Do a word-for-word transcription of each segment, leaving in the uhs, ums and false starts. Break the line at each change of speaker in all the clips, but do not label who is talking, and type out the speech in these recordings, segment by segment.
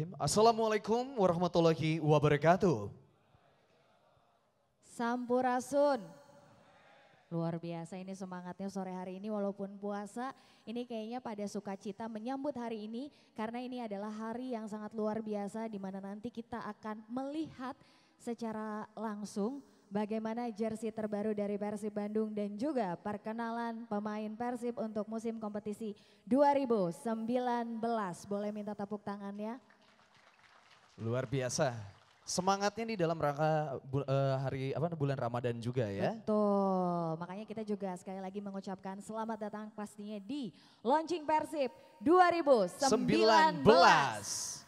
Bismillahirrahmanirrahim. Assalamualaikum warahmatullahi wabarakatuh.
Sampurasun. Luar biasa ini semangatnya sore hari ini walaupun puasa. Ini kayaknya pada sukacita menyambut hari ini. Karena ini adalah hari yang sangat luar biasa di mana nanti kita akan melihat secara langsung bagaimana jersey terbaru dari Persib Bandung dan juga perkenalan pemain Persib untuk musim kompetisi dua ribu sembilan belas. Boleh minta tepuk tangannya?
Luar biasa. Semangatnya di dalam rangka bu, uh, hari apa bulan Ramadan juga ya.
Betul, makanya kita juga sekali lagi mengucapkan selamat datang pastinya di Launching Persib dua ribu sembilan belas.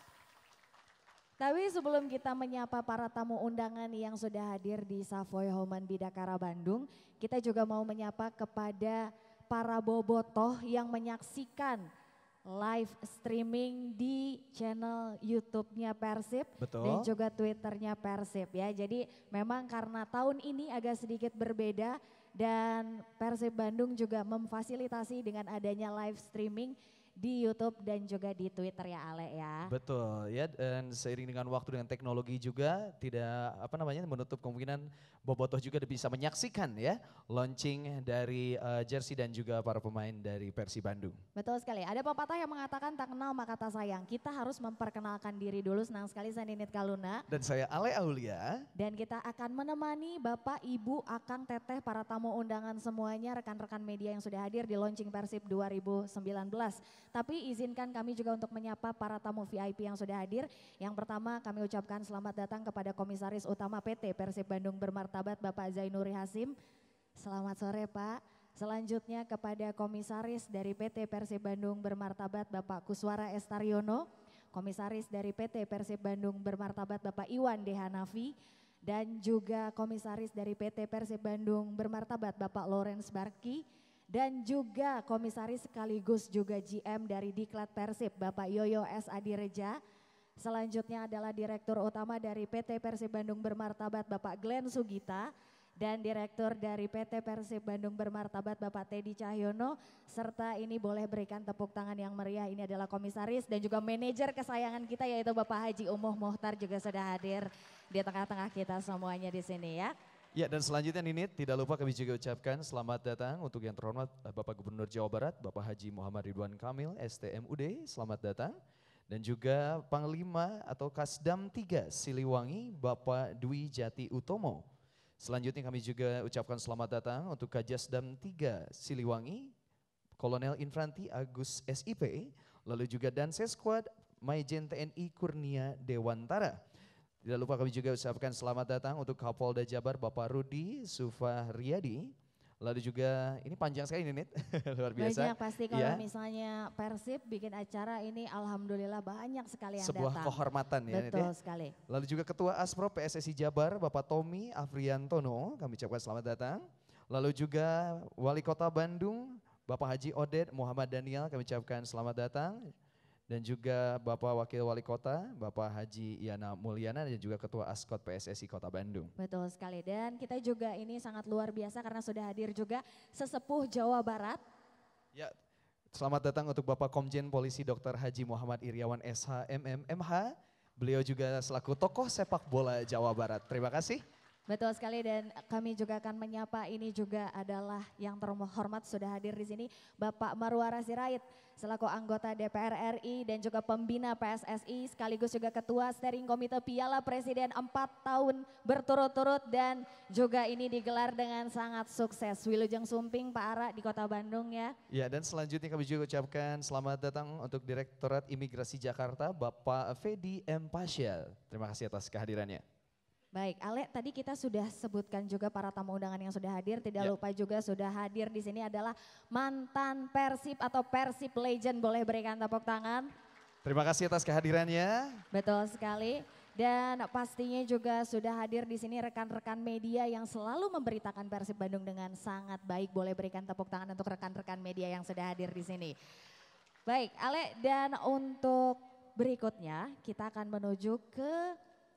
Tapi sebelum kita menyapa para tamu undangan yang sudah hadir di Savoy Homan Bidakara Bandung, kita juga mau menyapa kepada para bobotoh yang menyaksikan live streaming di channel YouTube-nya Persib.
Betul.
Dan juga Twitternya Persib ya. Jadi memang karena tahun ini agak sedikit berbeda dan Persib Bandung juga memfasilitasi dengan adanya live streaming di YouTube dan juga di Twitter ya Ale ya.
Betul ya, dan seiring dengan waktu dengan teknologi juga tidak apa namanya menutup kemungkinan bobotoh juga bisa menyaksikan ya launching dari uh, jersey dan juga para pemain dari Persib Bandung.
Betul sekali, ada pepatah yang mengatakan tak kenal maka tak sayang. Kita harus memperkenalkan diri dulu. Senang sekali saya Ninit Kaluna.
Dan saya Ale Aulia.
Dan kita akan menemani Bapak, Ibu, Akang, Teteh, para tamu undangan semuanya, rekan-rekan media yang sudah hadir di Launching Persib dua ribu sembilan belas. Tapi izinkan kami juga untuk menyapa para tamu V I P yang sudah hadir. Yang pertama kami ucapkan selamat datang kepada Komisaris Utama P T Persib Bandung Bermartabat Bapak Zainuri Hasim. Selamat sore Pak. Selanjutnya kepada Komisaris dari P T Persib Bandung Bermartabat Bapak Kuswara Estaryono. Komisaris dari P T Persib Bandung Bermartabat Bapak Iwan D. Hanafi. Dan juga Komisaris dari P T Persib Bandung Bermartabat Bapak Lawrence Barki. Dan juga komisaris sekaligus juga G M dari Diklat Persib Bapak Yoyo S. Adireja. Selanjutnya adalah Direktur Utama dari P T Persib Bandung Bermartabat Bapak Glenn Sugita. Dan Direktur dari P T Persib Bandung Bermartabat Bapak Teddy Cahyono. Serta ini boleh berikan tepuk tangan yang meriah, ini adalah komisaris dan juga manajer kesayangan kita yaitu Bapak Haji Umuh Mohtar juga sudah hadir di tengah-tengah kita semuanya di sini ya.
Ya, dan selanjutnya Ninit, tidak lupa kami juga ucapkan selamat datang untuk yang terhormat Bapak Gubernur Jawa Barat, Bapak Haji Muhammad Ridwan Kamil, S T M U D, selamat datang. Dan juga Panglima atau Kasdam tiga Siliwangi, Bapak Dwi Jati Utomo. Selanjutnya kami juga ucapkan selamat datang untuk Kajasdam tiga Siliwangi, Kolonel Infranti Agus S I P, lalu juga Danses Squad Maijen T N I Kurnia Dewantara. Tidak lupa kami juga ucapkan selamat datang untuk Kapolda Jabar Bapak Rudi Sufahriyadi. Lalu juga ini panjang sekali ini Nit, luar biasa.
Banyak pasti kalau
ya.
Misalnya Persib bikin acara ini alhamdulillah banyak sekali yang
Sebuah
datang.
kehormatan ya Nit.
Betul
ya.
sekali.
Lalu juga Ketua Aspro P S S I Jabar Bapak Tommy Afriantono, kami ucapkan selamat datang. Lalu juga Wali Kota Bandung Bapak Haji Oded Muhammad Daniel, kami ucapkan selamat datang. Dan juga Bapak Wakil Wali Kota, Bapak Haji Yana Mulyana dan juga Ketua Askot P S S I Kota Bandung.
Betul sekali dan kita juga ini sangat luar biasa karena sudah hadir juga sesepuh Jawa Barat.
Ya, selamat datang untuk Bapak Komjen Polisi Doktor Haji Muhammad Iriawan S H M M M H. Beliau juga selaku tokoh sepak bola Jawa Barat. Terima kasih.
Betul sekali dan kami juga akan menyapa ini juga adalah yang terhormat sudah hadir di sini Bapak Marwara Sirait selaku anggota D P R R I dan juga pembina P S S I sekaligus juga Ketua Steering Komite Piala Presiden empat tahun berturut-turut dan juga ini digelar dengan sangat sukses. Wilujeng Sumping Pak Ara di Kota Bandung ya.
Ya dan selanjutnya kami juga ucapkan selamat datang untuk Direktorat Imigrasi Jakarta Bapak Fedi M. Pasyal. Terima kasih atas kehadirannya.
Baik, Ale, tadi kita sudah sebutkan juga para tamu undangan yang sudah hadir. Tidak
ya.
lupa juga sudah hadir di sini adalah mantan Persib atau Persib Legend. Boleh berikan tepuk tangan.
Terima kasih atas kehadirannya.
Betul sekali. Dan pastinya juga sudah hadir di sini rekan-rekan media yang selalu memberitakan Persib Bandung dengan sangat baik. Boleh berikan tepuk tangan untuk rekan-rekan media yang sudah hadir di sini. Baik, Ale, dan untuk berikutnya kita akan menuju ke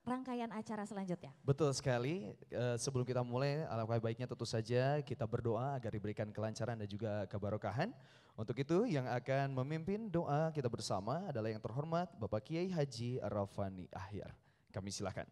rangkaian acara selanjutnya.
Betul sekali, uh, sebelum kita mulai alangkah baiknya tentu saja kita berdoa agar diberikan kelancaran dan juga keberkahan. Untuk itu yang akan memimpin doa kita bersama adalah yang terhormat Bapak Kiai Haji Rafani Ahyar. Kami silakan.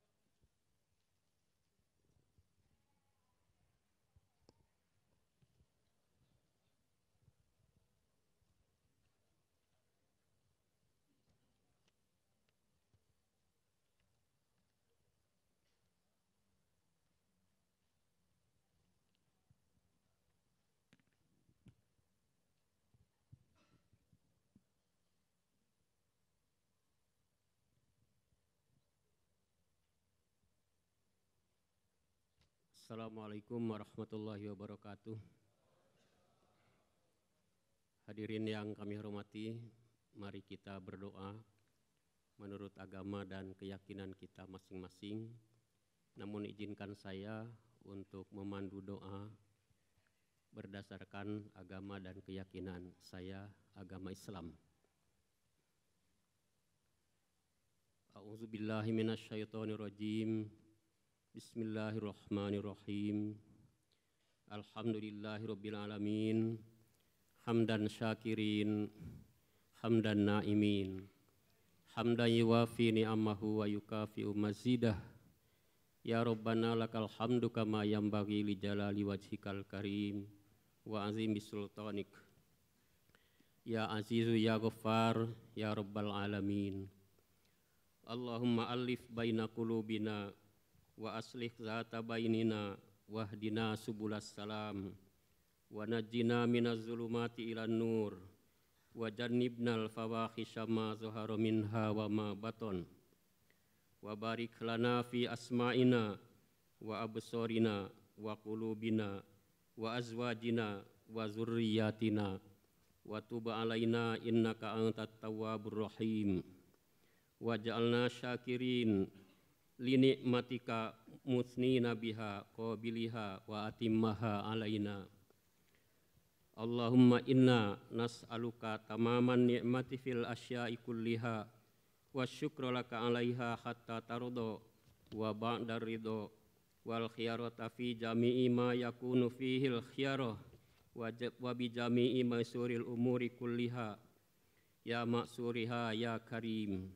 Assalamualaikum warahmatullahi wabarakatuh. Hadirin yang kami hormati, mari kita berdoa menurut agama dan keyakinan kita masing-masing. Namun izinkan saya untuk memandu doa berdasarkan agama dan keyakinan saya, agama Islam. A'udzubillahi minasyaitonirrajim. Bismillahirrahmanirrahim. Alhamdulillahirabbil alamin. Hamdan syakirin, hamdan naimin. Hamdan yuwafi ni'amahu wa yukafi'u mazidah. Ya Rabbana lakal hamdu kama yanbaghi li jalali wajhikal karim wa azimi sultanik. Ya Azizu ya Ghaffar ya Rabbal alamin. Allahumma alif baina qulubina wa aslih zata bainina wahdina subulas salam wa najjina minaz zulumati ilan nur wa jannibnal fawahisha ma zahara minha wa ma baton wa barik lana fi asma'ina wa absorina wa qulubina wa azwajina wa zurriyatina wa tub alaina innaka antat tawwabur rahim wa ja'alna syakirin li nikmatika musnina biha qabiliha wa atimmaha alaina. Allahumma inna nas'aluka tamaman ni'mati fil asya'i kulliha wa syukra laka alaiha hatta tardo wa ba'da ridho wal khiyarata fi jami'i ma yakunu fihil khiyarah wa bi jami'i masuril umuri kulliha ya maksuriha ya karim.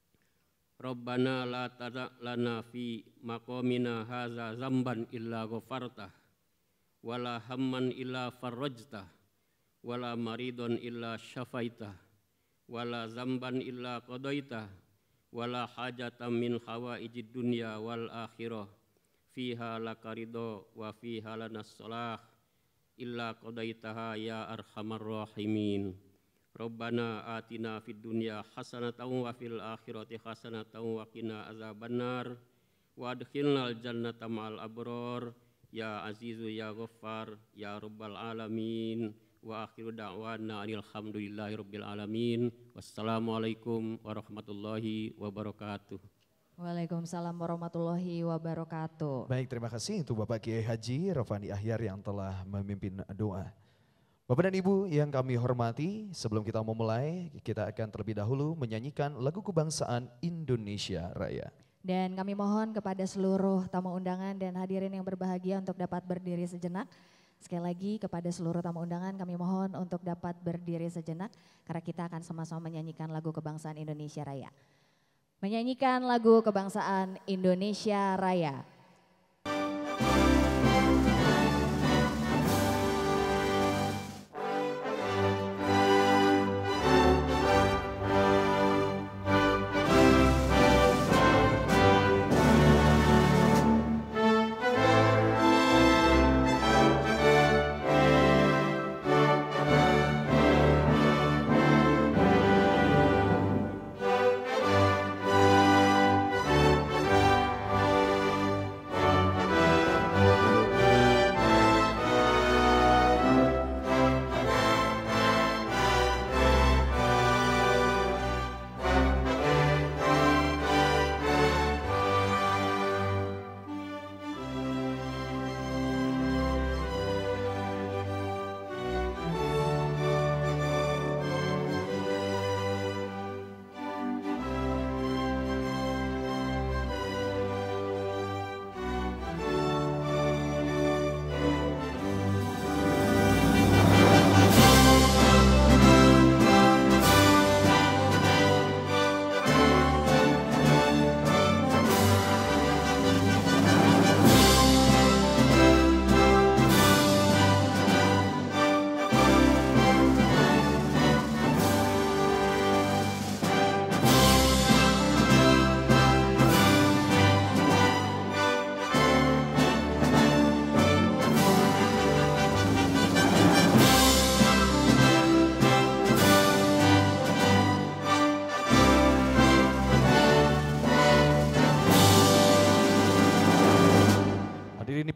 Rabbana la tada' lana fi maqamina haza zamban illa ghafartah wala hamman illa farrajtah wala maridon illa syafaitah wala zamban illa qadaitah wala hajatan min hawaijid dunya wal akhirah fiha lakaridho wa fiha lanas salah illa qadaitaha ya arhamar rahimin. Rabbana atina fid dunya hasanatan wa fil akhirati hasanatan wa qina azabannar wa adkhilnal jannata ma'al abror ya azizu ya ghaffar ya rabbal alamin wa akhiru da'wana alhamdulillahi rabbil alamin. Wassalamualaikum warahmatullahi wabarakatuh.
Waalaikumsalam warahmatullahi wabarakatuh.
Baik, terima kasih untuk Bapak Kiai Haji Rafani Ahyar yang telah memimpin doa. Bapak dan Ibu yang kami hormati, sebelum kita memulai, kita akan terlebih dahulu menyanyikan lagu kebangsaan Indonesia Raya.
Dan kami mohon kepada seluruh tamu undangan dan hadirin yang berbahagia untuk dapat berdiri sejenak. Sekali lagi kepada seluruh tamu undangan kami mohon untuk dapat berdiri sejenak karena kita akan sama-sama menyanyikan lagu kebangsaan Indonesia Raya. Menyanyikan lagu kebangsaan Indonesia Raya.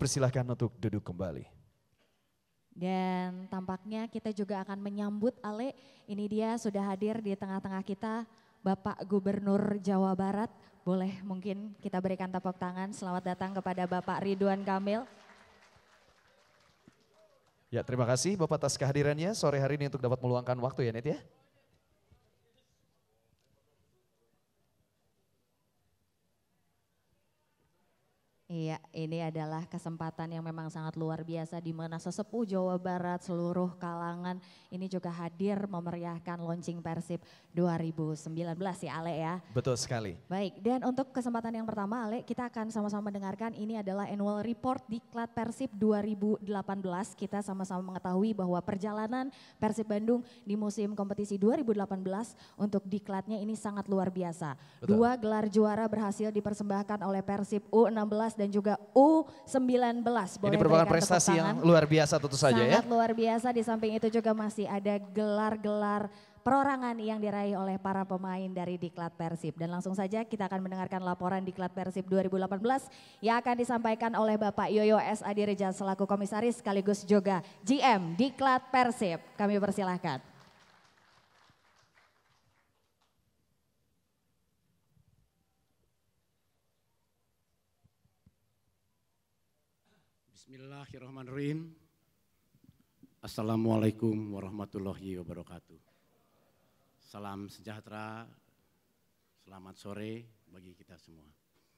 dipersilahkan untuk duduk kembali.
Dan tampaknya kita juga akan menyambut Ale, ini dia sudah hadir di tengah-tengah kita Bapak Gubernur Jawa Barat. Boleh mungkin kita berikan tepuk tangan, selamat datang kepada Bapak Ridwan Kamil.
Ya, terima kasih Bapak atas kehadirannya sore hari ini untuk dapat meluangkan waktu ya Net ya.
Iya, ini adalah kesempatan yang memang sangat luar biasa di mana sesepuh Jawa Barat seluruh kalangan ini juga hadir memeriahkan launching Persib dua ribu sembilan belas ya Ale ya.
Betul sekali.
Baik, dan untuk kesempatan yang pertama Ale, kita akan sama-sama mendengarkan ini adalah annual report Diklat Persib dua ribu delapan belas. Kita sama-sama mengetahui bahwa perjalanan Persib Bandung di musim kompetisi dua ribu delapan belas untuk Diklatnya ini sangat luar biasa.
Betul.
Dua gelar juara berhasil dipersembahkan oleh Persib U enam belas dan juga U sembilan belas. Boleh
ini merupakan
berikan
prestasi
tepuk
yang
tangan.
luar biasa tentu saja ya.
Sangat luar biasa, di samping itu juga masih ada gelar-gelar perorangan yang diraih oleh para pemain dari Diklat Persib. Dan langsung saja kita akan mendengarkan laporan Diklat Persib dua ribu delapan belas yang akan disampaikan oleh Bapak Yoyo S. Adireja selaku komisaris sekaligus juga G M Diklat Persib. Kami persilahkan.
Bismillahirrahmanirrahim. Assalamualaikum warahmatullahi wabarakatuh. Salam sejahtera, selamat sore bagi kita semua.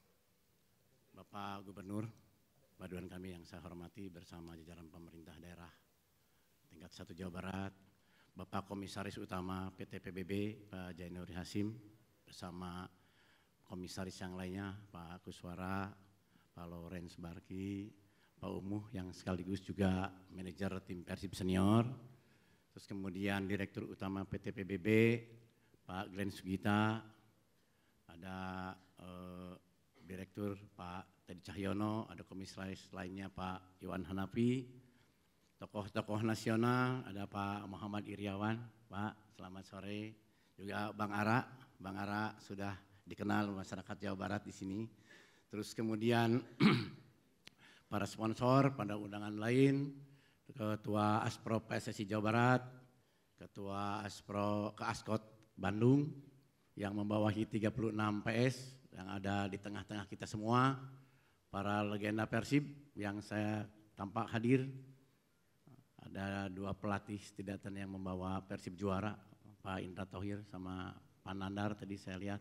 Bapak Gubernur, Pak Ridwan Kamil yang saya hormati bersama jajaran pemerintah daerah tingkat satu Jawa Barat, Bapak Komisaris Utama P T P B B, Pak Jainuri Hasim, bersama komisaris yang lainnya, Pak Kuswara, Pak Lorenz Barki, Pak Umuh yang sekaligus juga manajer tim Persib Senior, terus kemudian Direktur Utama P T P B B, Pak Glenn Sugita, ada eh, Direktur Pak Teddy Cahyono, ada komisaris lainnya Pak Iwan Hanafi, tokoh-tokoh nasional ada Pak Muhammad Iriawan, Pak selamat sore, juga Bang Ara, Bang Ara sudah dikenal masyarakat Jawa Barat di sini, terus kemudian para sponsor pada undangan lain, Ketua Aspro P S S I Jawa Barat, Ketua Aspro ke Askot Bandung yang membawahi tiga puluh enam P S yang ada di tengah-tengah kita semua, para legenda Persib yang saya tampak hadir, ada dua pelatih setidaknya yang membawa Persib juara, Pak Indra Thohir sama Pak Nandar tadi saya lihat.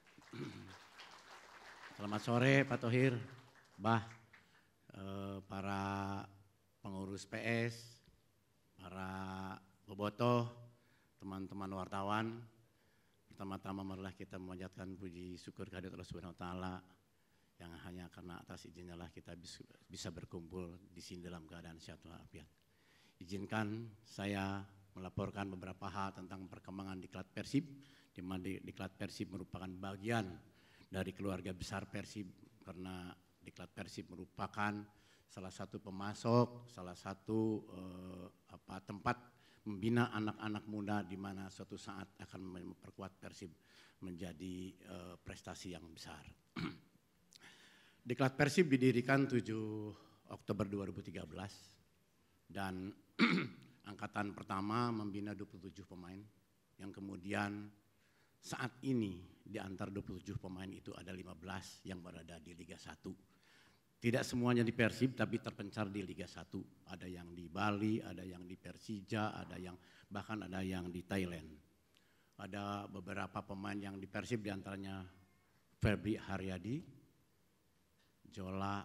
Selamat sore Pak Thohir, Bah. Para pengurus P S, para bobotoh, teman-teman wartawan, pertama-tama marilah kita memanjatkan puji syukur kehadirat Allah Subhanahu wa taala yang hanya karena atas izinnya lah kita bisa berkumpul di sini dalam keadaan sehat walafiat. Izinkan saya melaporkan beberapa hal tentang perkembangan Diklat Persib, di mana Diklat Persib merupakan bagian dari keluarga besar Persib karena Diklat Persib merupakan salah satu pemasok, salah satu eh, apa, tempat membina anak-anak muda di mana suatu saat akan memperkuat Persib menjadi eh, prestasi yang besar. Diklat Persib didirikan tujuh Oktober dua ribu tiga belas dan angkatan pertama membina dua puluh tujuh pemain yang kemudian saat ini di antara dua puluh tujuh pemain itu ada lima belas yang berada di Liga satu. Tidak semuanya di Persib tapi terpencar di Liga satu. Ada yang di Bali, ada yang di Persija, ada yang bahkan ada yang di Thailand. Ada beberapa pemain yang di Persib diantaranya Febri Haryadi, Jola,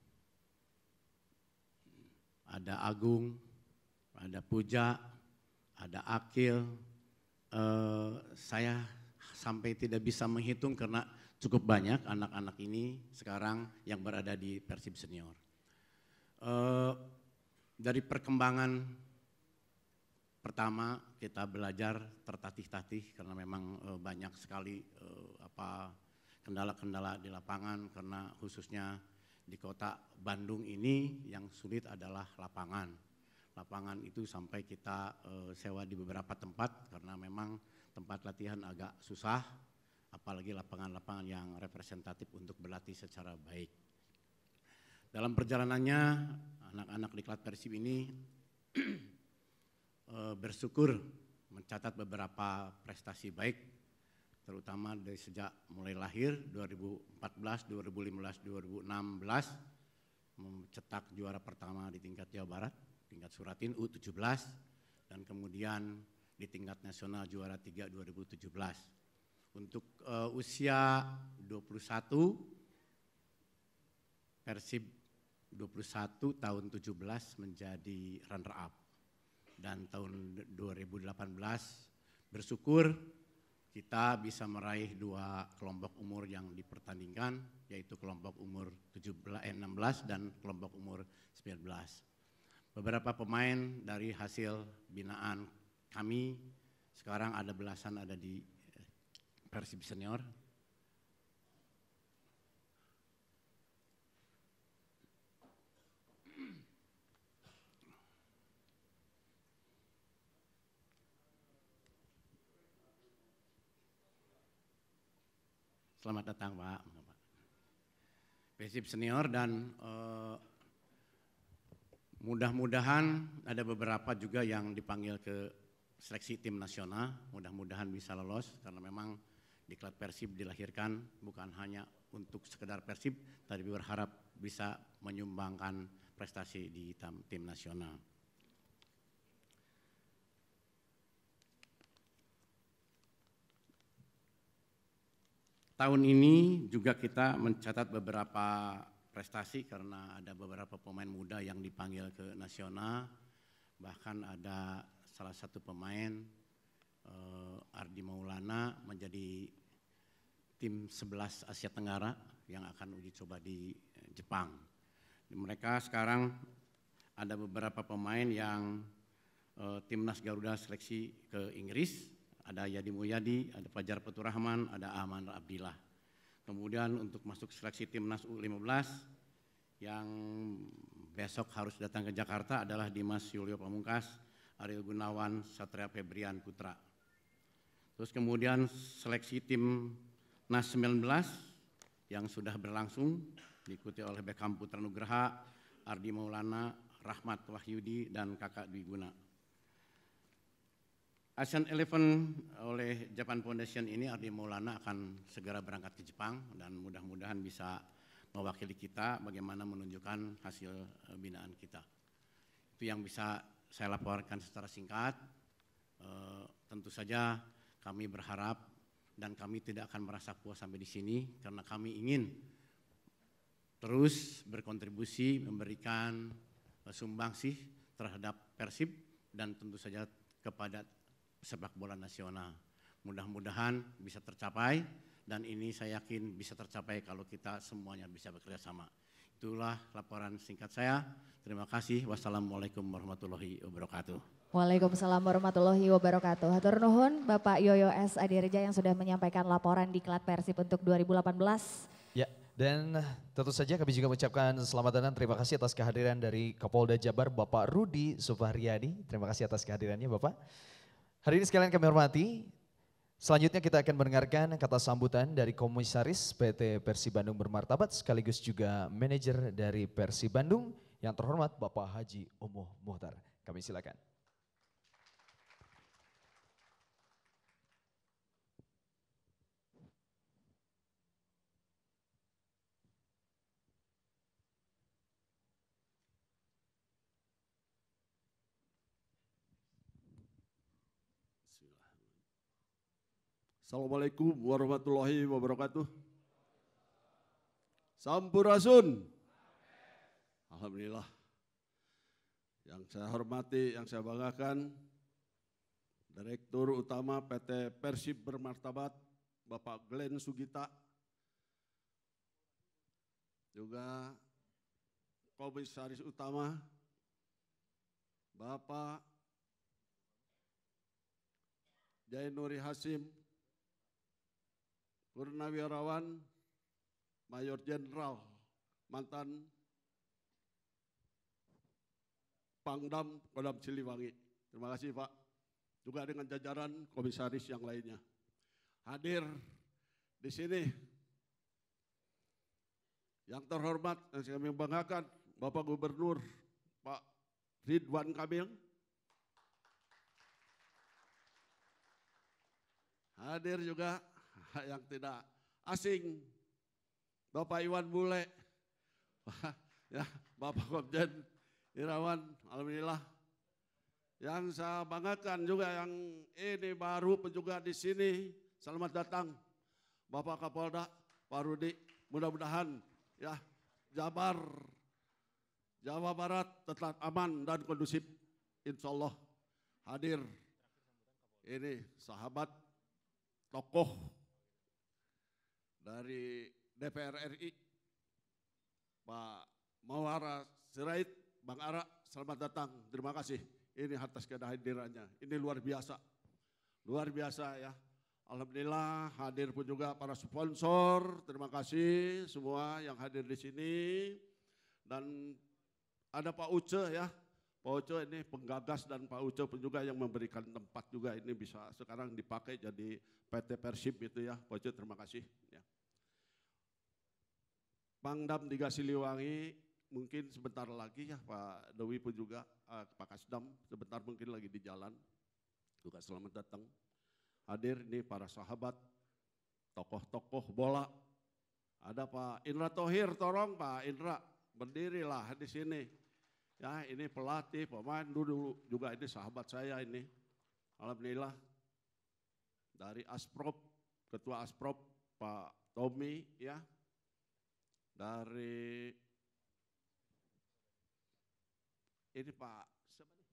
ada Agung, ada Puja, ada Akil. Eh, saya sampai tidak bisa menghitung karena cukup banyak anak-anak ini sekarang yang berada di Persib Senior. Uh, dari perkembangan pertama kita belajar tertatih-tatih karena memang uh, banyak sekali uh, apa kendala-kendala di lapangan karena khususnya di kota Bandung ini yang sulit adalah lapangan. Lapangan itu sampai kita uh, sewa di beberapa tempat karena memang tempat latihan agak susah. Apalagi lapangan-lapangan yang representatif untuk berlatih secara baik. Dalam perjalanannya anak-anak diklat Persib ini bersyukur mencatat beberapa prestasi baik, terutama dari sejak mulai lahir dua ribu empat belas, dua ribu lima belas, dua ribu enam belas mencetak juara pertama di tingkat Jawa Barat, tingkat Suratin U tujuh belas, dan kemudian di tingkat nasional juara tiga dua ribu tujuh belas. Untuk uh, usia dua puluh satu, Persib dua puluh satu tahun tujuh belas menjadi runner up. Dan tahun dua ribu delapan belas bersyukur kita bisa meraih dua kelompok umur yang dipertandingkan, yaitu kelompok umur tujuh belas, eh, enam belas dan kelompok umur sembilan belas. Beberapa pemain dari hasil binaan kami, sekarang ada belasan ada di Persib Senior. Selamat datang Pak. Persib Senior dan uh, mudah-mudahan ada beberapa juga yang dipanggil ke seleksi tim nasional, mudah-mudahan bisa lolos karena memang diklat Persib dilahirkan bukan hanya untuk sekedar Persib, tapi berharap bisa menyumbangkan prestasi di tim nasional. Tahun ini juga kita mencatat beberapa prestasi karena ada beberapa pemain muda yang dipanggil ke nasional, bahkan ada salah satu pemain uh, Ardi Maulana menjadi tim sebelas Asia Tenggara yang akan uji coba di Jepang. Mereka sekarang ada beberapa pemain yang uh, timnas Garuda seleksi ke Inggris. Ada Yadi Mulyadi, ada Fajar Faturrahman, ada Ahmad Abdillah. Kemudian untuk masuk seleksi timnas U lima belas yang besok harus datang ke Jakarta adalah Dimas Yulio Pamungkas, Ariel Gunawan, Satria Febrian Putra. Terus kemudian seleksi timnas sembilan belas yang sudah berlangsung diikuti oleh Beckham Putra Nugraha, Ardi Maulana, Rahmat Wahyudi, dan Kakak Dwi Guna. Asian Eleven oleh Japan Foundation ini Ardi Maulana akan segera berangkat ke Jepang dan mudah-mudahan bisa mewakili kita bagaimana menunjukkan hasil binaan kita. Itu yang bisa saya laporkan secara singkat. E, tentu saja kami berharap dan kami tidak akan merasa puas sampai di sini karena kami ingin terus berkontribusi memberikan sumbangsih terhadap Persib dan tentu saja kepada sepak bola nasional. Mudah-mudahan bisa tercapai dan ini saya yakin bisa tercapai kalau kita semuanya bisa bekerja sama. Itulah laporan singkat saya. Terima kasih. Wassalamualaikum warahmatullahi wabarakatuh.
Waalaikumsalam warahmatullahi wabarakatuh. Hatur nuhun Bapak Yoyo S. Adireja yang sudah menyampaikan laporan diklat Persib untuk dua ribu delapan belas.
Ya, dan tentu saja kami juga mengucapkan selamat datang, terima kasih atas kehadiran dari Kapolda Jabar Bapak Rudi Sufahriyadi. Terima kasih atas kehadirannya Bapak. Hari ini sekalian kami hormati, selanjutnya kita akan mendengarkan kata sambutan dari Komisaris P T Persib Bandung Bermartabat sekaligus juga manajer dari Persib Bandung yang terhormat Bapak Haji Umuh Muhtar. Kami silakan.
Assalamualaikum warahmatullahi wabarakatuh. Sampurasun. Alhamdulillah. Yang saya hormati, yang saya banggakan, Direktur Utama P T Persib Bermartabat, Bapak Glenn Sugita, juga Komisaris Utama, Bapak Jainuri Hasim, Purnawirawan, Mayor Jenderal, mantan Pangdam Kodam Siliwangi. Terima kasih Pak. Juga dengan jajaran komisaris yang lainnya. Hadir di sini Yang terhormat yang kami banggakan Bapak Gubernur Pak Ridwan Kamil. Hadir juga yang tidak asing Bapak Iwan Bule, ya, Bapak Komjen Irawan, alhamdulillah. Yang saya banggakan juga yang ini baru juga di sini, selamat datang Bapak Kapolda Pak Rudi, mudah-mudahan ya Jabar, Jawa Barat tetap aman dan kondusif, insya Allah. Hadir ini sahabat tokoh dari D P R R I, Pak Mawara Sirait, Bang Ara, selamat datang, terima kasih. Ini atas kehadirannya, ini luar biasa, luar biasa ya. Alhamdulillah hadir pun juga para sponsor, terima kasih semua yang hadir di sini. Dan ada Pak Uce ya, Pak Uce ini penggagas dan Pak Uce pun juga yang memberikan tempat juga ini bisa sekarang dipakai jadi P T Persib itu ya, Pak Uce terima kasih. Ya. Pangdam tiga Siliwangi mungkin sebentar lagi ya Pak Dewi pun juga, uh, Pak Kasdam sebentar mungkin lagi di jalan, juga selamat datang. Hadir ini para sahabat, tokoh-tokoh bola. Ada Pak Indra Thohir, tolong Pak Indra berdirilah di sini. Ya ini pelatih, pemain dulu juga ini sahabat saya ini. Alhamdulillah dari Asprop, Ketua Asprop Pak Tommy ya. Dari ini Pak, siapa nih?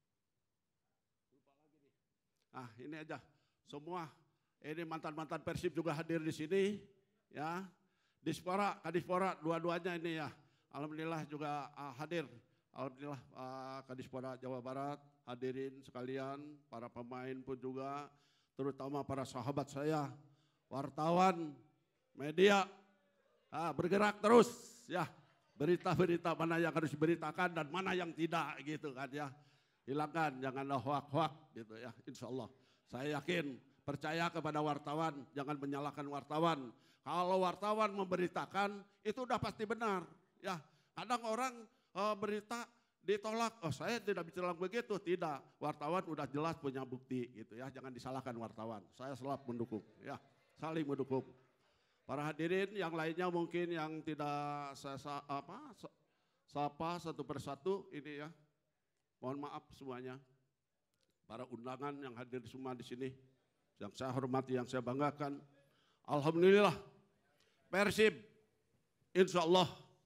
Lupa lagi nih. Ah ini aja. Semua ini mantan-mantan Persib juga hadir di sini ya. Dispora, Kadispora dua-duanya ini ya. Alhamdulillah juga uh, hadir. Alhamdulillah uh, Kadispora Jawa Barat hadirin sekalian, para pemain pun juga, terutama para sahabat saya, wartawan, media, uh, bergerak terus ya. Berita-berita mana yang harus diberitakan dan mana yang tidak gitu kan ya. Hilangkan, jangan hoak-hoak gitu ya, insya Allah. Saya yakin, percaya kepada wartawan, jangan menyalahkan wartawan. Kalau wartawan memberitakan, itu udah pasti benar. Ya, kadang orang e, berita ditolak, oh saya tidak bicara begitu, tidak. Wartawan udah jelas punya bukti gitu ya, jangan disalahkan wartawan. Saya selalu mendukung, ya, saling mendukung. Para hadirin yang lainnya mungkin yang tidak saya apa, sapa satu persatu ini ya, mohon maaf semuanya. Para undangan yang hadir semua di sini, yang saya hormati, yang saya banggakan. Alhamdulillah, Persib, insya Allah,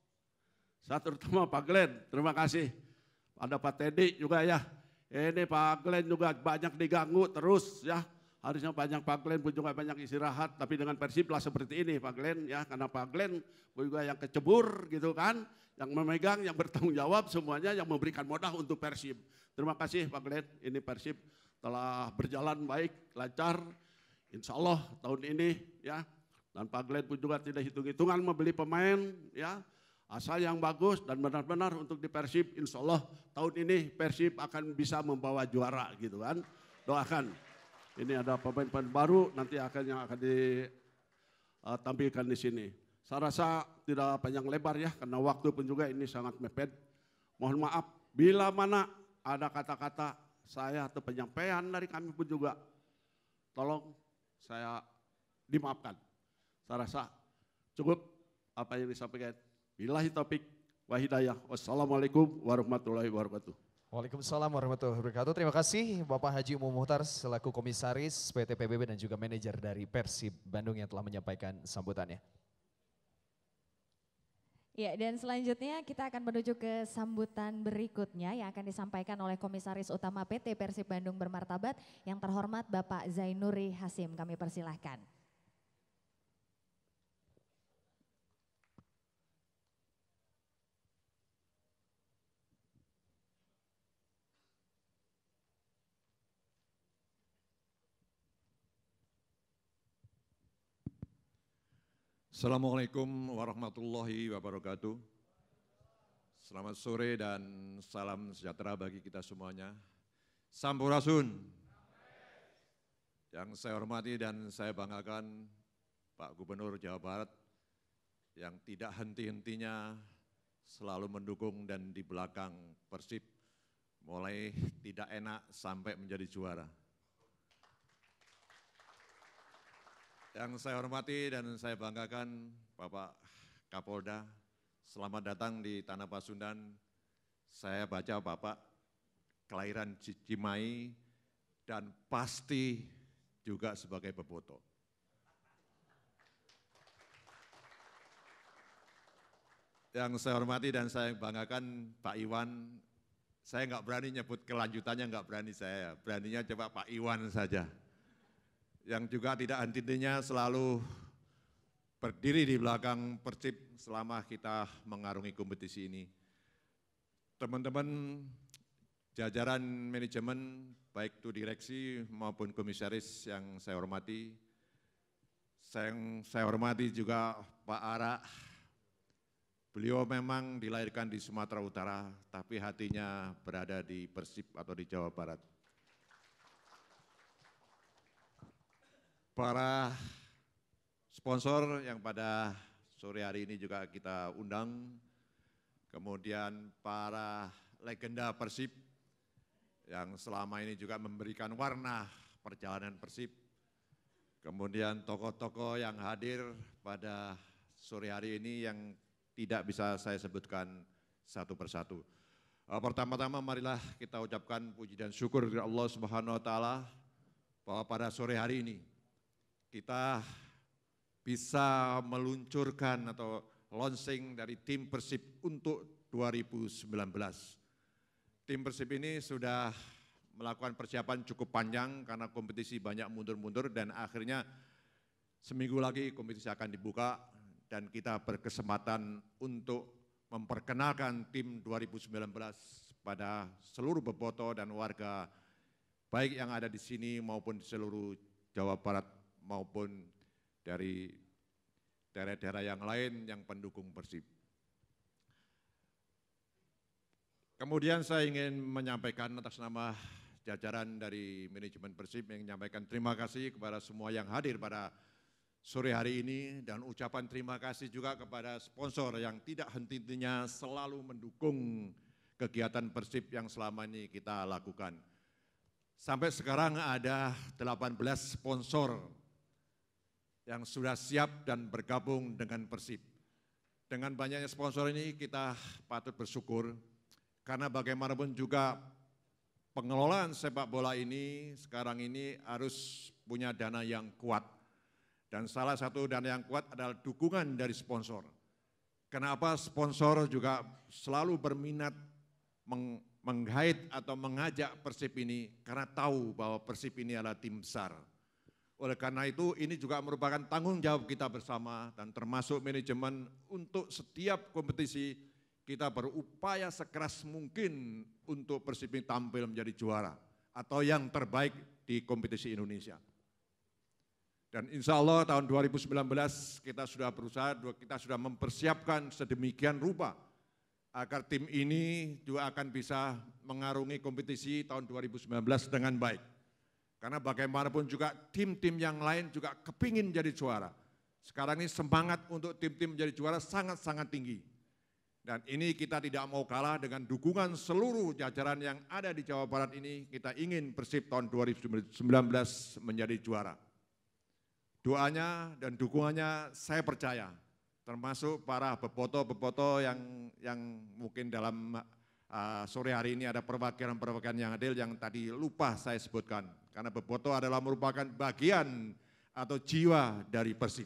saya terutama Pak Glenn, terima kasih. Ada Pak Teddy juga ya, ini Pak Glenn juga banyak diganggu terus ya. Harusnya banyak Pak Glenn pun juga banyak istirahat, tapi dengan Persib lah seperti ini Pak Glenn ya, karena Pak Glenn juga yang kecebur gitu kan, yang memegang, yang bertanggung jawab semuanya, yang memberikan modal untuk Persib. Terima kasih Pak Glenn, ini Persib telah berjalan baik, lancar, insya Allah tahun ini ya. Dan Pak Glenn pun juga tidak hitung-hitungan membeli pemain ya, asal yang bagus dan benar-benar untuk di Persib, insya Allah tahun ini Persib akan bisa membawa juara gitu kan, doakan. Ini ada pemain-pemain baru nanti akan yang akan ditampilkan di sini. Saya rasa tidak panjang lebar ya, karena waktu pun juga ini sangat mepet. Mohon maaf bila mana ada kata-kata saya atau penyampaian dari kami pun juga, tolong saya dimaafkan. Saya rasa cukup apa yang disampaikan. Billahi taufik wa hidayah. Wassalamualaikum warahmatullahi wabarakatuh.
Waalaikumsalam warahmatullahi wabarakatuh. Terima kasih Bapak Haji Umum Muhtar selaku Komisaris P T P B B dan juga manajer dari Persib Bandung yang telah menyampaikan sambutannya.
Ya, dan selanjutnya kita akan menuju ke sambutan berikutnya yang akan disampaikan oleh Komisaris Utama P T Persib Bandung Bermartabat yang terhormat Bapak Zainuri Hasim. Kami persilahkan.
Assalamualaikum warahmatullahi wabarakatuh. Selamat sore dan salam sejahtera bagi kita semuanya. Sampurasun. Yang saya hormati dan saya banggakan Pak Gubernur Jawa Barat, yang tidak henti-hentinya selalu mendukung dan di belakang Persib, mulai tidak enak sampai menjadi juara. Yang saya hormati dan saya banggakan Bapak Kapolda, selamat datang di Tanah Pasundan. Saya baca Bapak kelahiran Cimahi dan pasti juga sebagai Boboto. Yang saya hormati dan saya banggakan Pak Iwan, saya nggak berani nyebut kelanjutannya, nggak berani saya, beraninya coba Pak Iwan saja. Yang juga tidak henti-hentinya selalu berdiri di belakang Persib selama kita mengarungi kompetisi ini. Teman-teman jajaran manajemen, baik itu direksi maupun komisaris yang saya hormati, saya, saya hormati juga Pak Ara. Beliau memang dilahirkan di Sumatera Utara, tapi hatinya berada di Persib atau di Jawa Barat. Para sponsor yang pada sore hari ini juga kita undang, kemudian para legenda Persib yang selama ini juga memberikan warna perjalanan Persib, kemudian tokoh-tokoh yang hadir pada sore hari ini yang tidak bisa saya sebutkan satu persatu. Pertama-tama marilah kita ucapkan puji dan syukur kepada Allah Subhanahu wa taala bahwa pada sore hari ini kita bisa meluncurkan atau launching dari tim Persib untuk dua ribu sembilan belas. Tim Persib ini sudah melakukan persiapan cukup panjang karena kompetisi banyak mundur-mundur dan akhirnya seminggu lagi kompetisi akan dibuka dan kita berkesempatan untuk memperkenalkan tim dua ribu sembilan belas pada seluruh bobotoh dan warga baik yang ada di sini maupun di seluruh Jawa Barat maupun dari daerah-daerah yang lain yang pendukung Persib. Kemudian saya ingin menyampaikan atas nama jajaran dari manajemen Persib yang menyampaikan terima kasih kepada semua yang hadir pada sore hari ini dan ucapan terima kasih juga kepada sponsor yang tidak henti-hentinya selalu mendukung kegiatan Persib yang selama ini kita lakukan. Sampai sekarang ada delapan belas sponsor yang sudah siap dan bergabung dengan Persib. Dengan banyaknya sponsor ini kita patut bersyukur karena bagaimanapun juga pengelolaan sepak bola ini sekarang ini harus punya dana yang kuat. Dan salah satu dana yang kuat adalah dukungan dari sponsor. Kenapa sponsor juga selalu berminat meng menggait atau mengajak Persib ini? Karena tahu bahwa Persib ini adalah tim besar. Oleh karena itu ini juga merupakan tanggung jawab kita bersama dan termasuk manajemen untuk setiap kompetisi kita berupaya sekeras mungkin untuk Persib ini tampil menjadi juara atau yang terbaik di kompetisi Indonesia. Dan insya Allah tahun dua ribu sembilan belas kita sudah berusaha, kita sudah mempersiapkan sedemikian rupa agar tim ini juga akan bisa mengarungi kompetisi tahun dua ribu sembilan belas dengan baik. Karena bagaimanapun juga tim-tim yang lain juga kepingin jadi juara. Sekarang ini semangat untuk tim-tim menjadi juara sangat-sangat tinggi. Dan ini kita tidak mau kalah dengan dukungan seluruh jajaran yang ada di Jawa Barat ini. Kita ingin Persib tahun dua ribu sembilan belas menjadi juara. Doanya dan dukungannya saya percaya, termasuk para beboto-beboto yang yang mungkin dalam uh, sore hari ini ada perwakilan-perwakilan yang hadir yang tadi lupa saya sebutkan. Karena beboto adalah merupakan bagian atau jiwa dari Persib.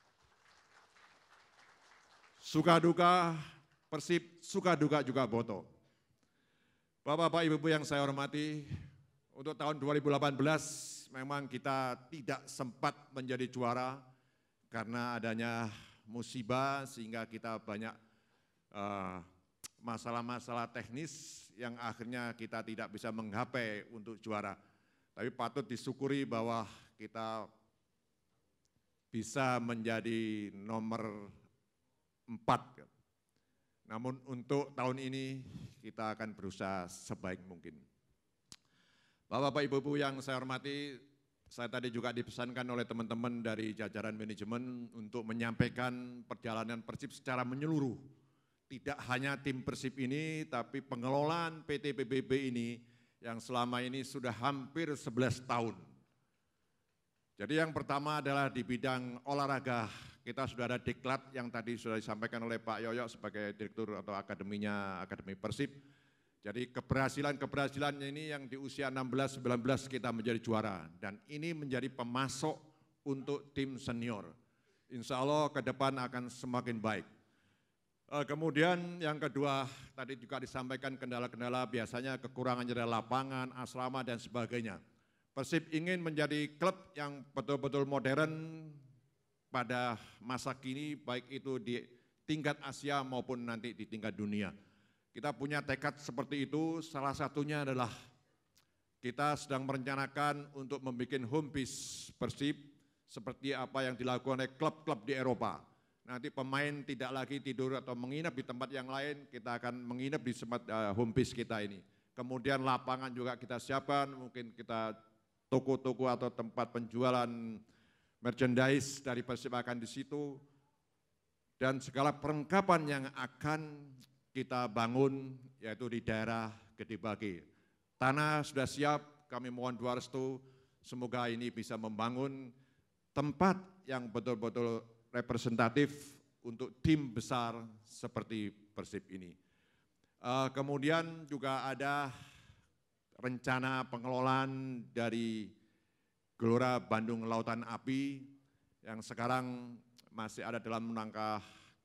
Suka duka Persib, suka duka juga boto. Bapak-bapak, ibu-ibu yang saya hormati, untuk tahun dua ribu delapan belas memang kita tidak sempat menjadi juara karena adanya musibah sehingga kita banyak masalah-masalah uh, teknis yang akhirnya kita tidak bisa menggapai untuk juara. Tapi patut disyukuri bahwa kita bisa menjadi nomor empat. Namun untuk tahun ini kita akan berusaha sebaik mungkin. Bapak-bapak, ibu-ibu yang saya hormati, saya tadi juga dipesankan oleh teman-teman dari jajaran manajemen untuk menyampaikan perjalanan Persib secara menyeluruh. Tidak hanya tim Persib ini, tapi pengelolaan P T P B B ini yang selama ini sudah hampir sebelas tahun. Jadi yang pertama adalah di bidang olahraga, kita sudah ada diklat yang tadi sudah disampaikan oleh Pak Yoyo sebagai direktur atau akademinya Akademi Persib. Jadi keberhasilan-keberhasilan ini yang di usia enam belas sembilan belas kita menjadi juara dan ini menjadi pemasok untuk tim senior. Insya Allah ke depan akan semakin baik. Kemudian yang kedua tadi juga disampaikan kendala-kendala biasanya kekurangan dari lapangan, asrama dan sebagainya. Persib ingin menjadi klub yang betul-betul modern pada masa kini baik itu di tingkat Asia maupun nanti di tingkat dunia. Kita punya tekad seperti itu, salah satunya adalah kita sedang merencanakan untuk membuat home base Persib seperti apa yang dilakukan oleh klub-klub di Eropa. Nanti pemain tidak lagi tidur atau menginap di tempat yang lain, kita akan menginap di tempat uh, home base kita ini. Kemudian lapangan juga kita siapkan, mungkin kita toko-toko atau tempat penjualan merchandise dari Persib akan di situ. Dan segala perlengkapan yang akan kita bangun yaitu di daerah Gede Bage. Tanah sudah siap, kami mohon doa restu, semoga ini bisa membangun tempat yang betul-betul representatif untuk tim besar seperti Persib ini. Uh, kemudian juga ada rencana pengelolaan dari Gelora Bandung Lautan Api yang sekarang masih ada dalam rangka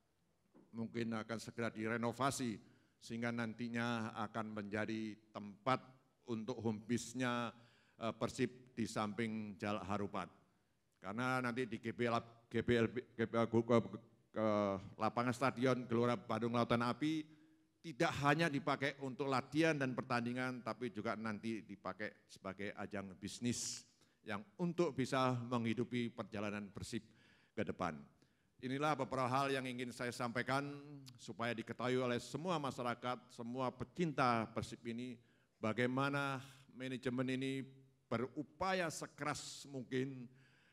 mungkin akan segera direnovasi sehingga nantinya akan menjadi tempat untuk home base-nya Persib di samping Jalak Harupat. Karena nanti di G B L, G B L, G B L, ke, ke lapangan stadion Gelora Bandung Lautan Api tidak hanya dipakai untuk latihan dan pertandingan, tapi juga nanti dipakai sebagai ajang bisnis yang untuk bisa menghidupi perjalanan Persib ke depan. Inilah beberapa hal yang ingin saya sampaikan supaya diketahui oleh semua masyarakat, semua pecinta Persib ini, bagaimana manajemen ini berupaya sekeras mungkin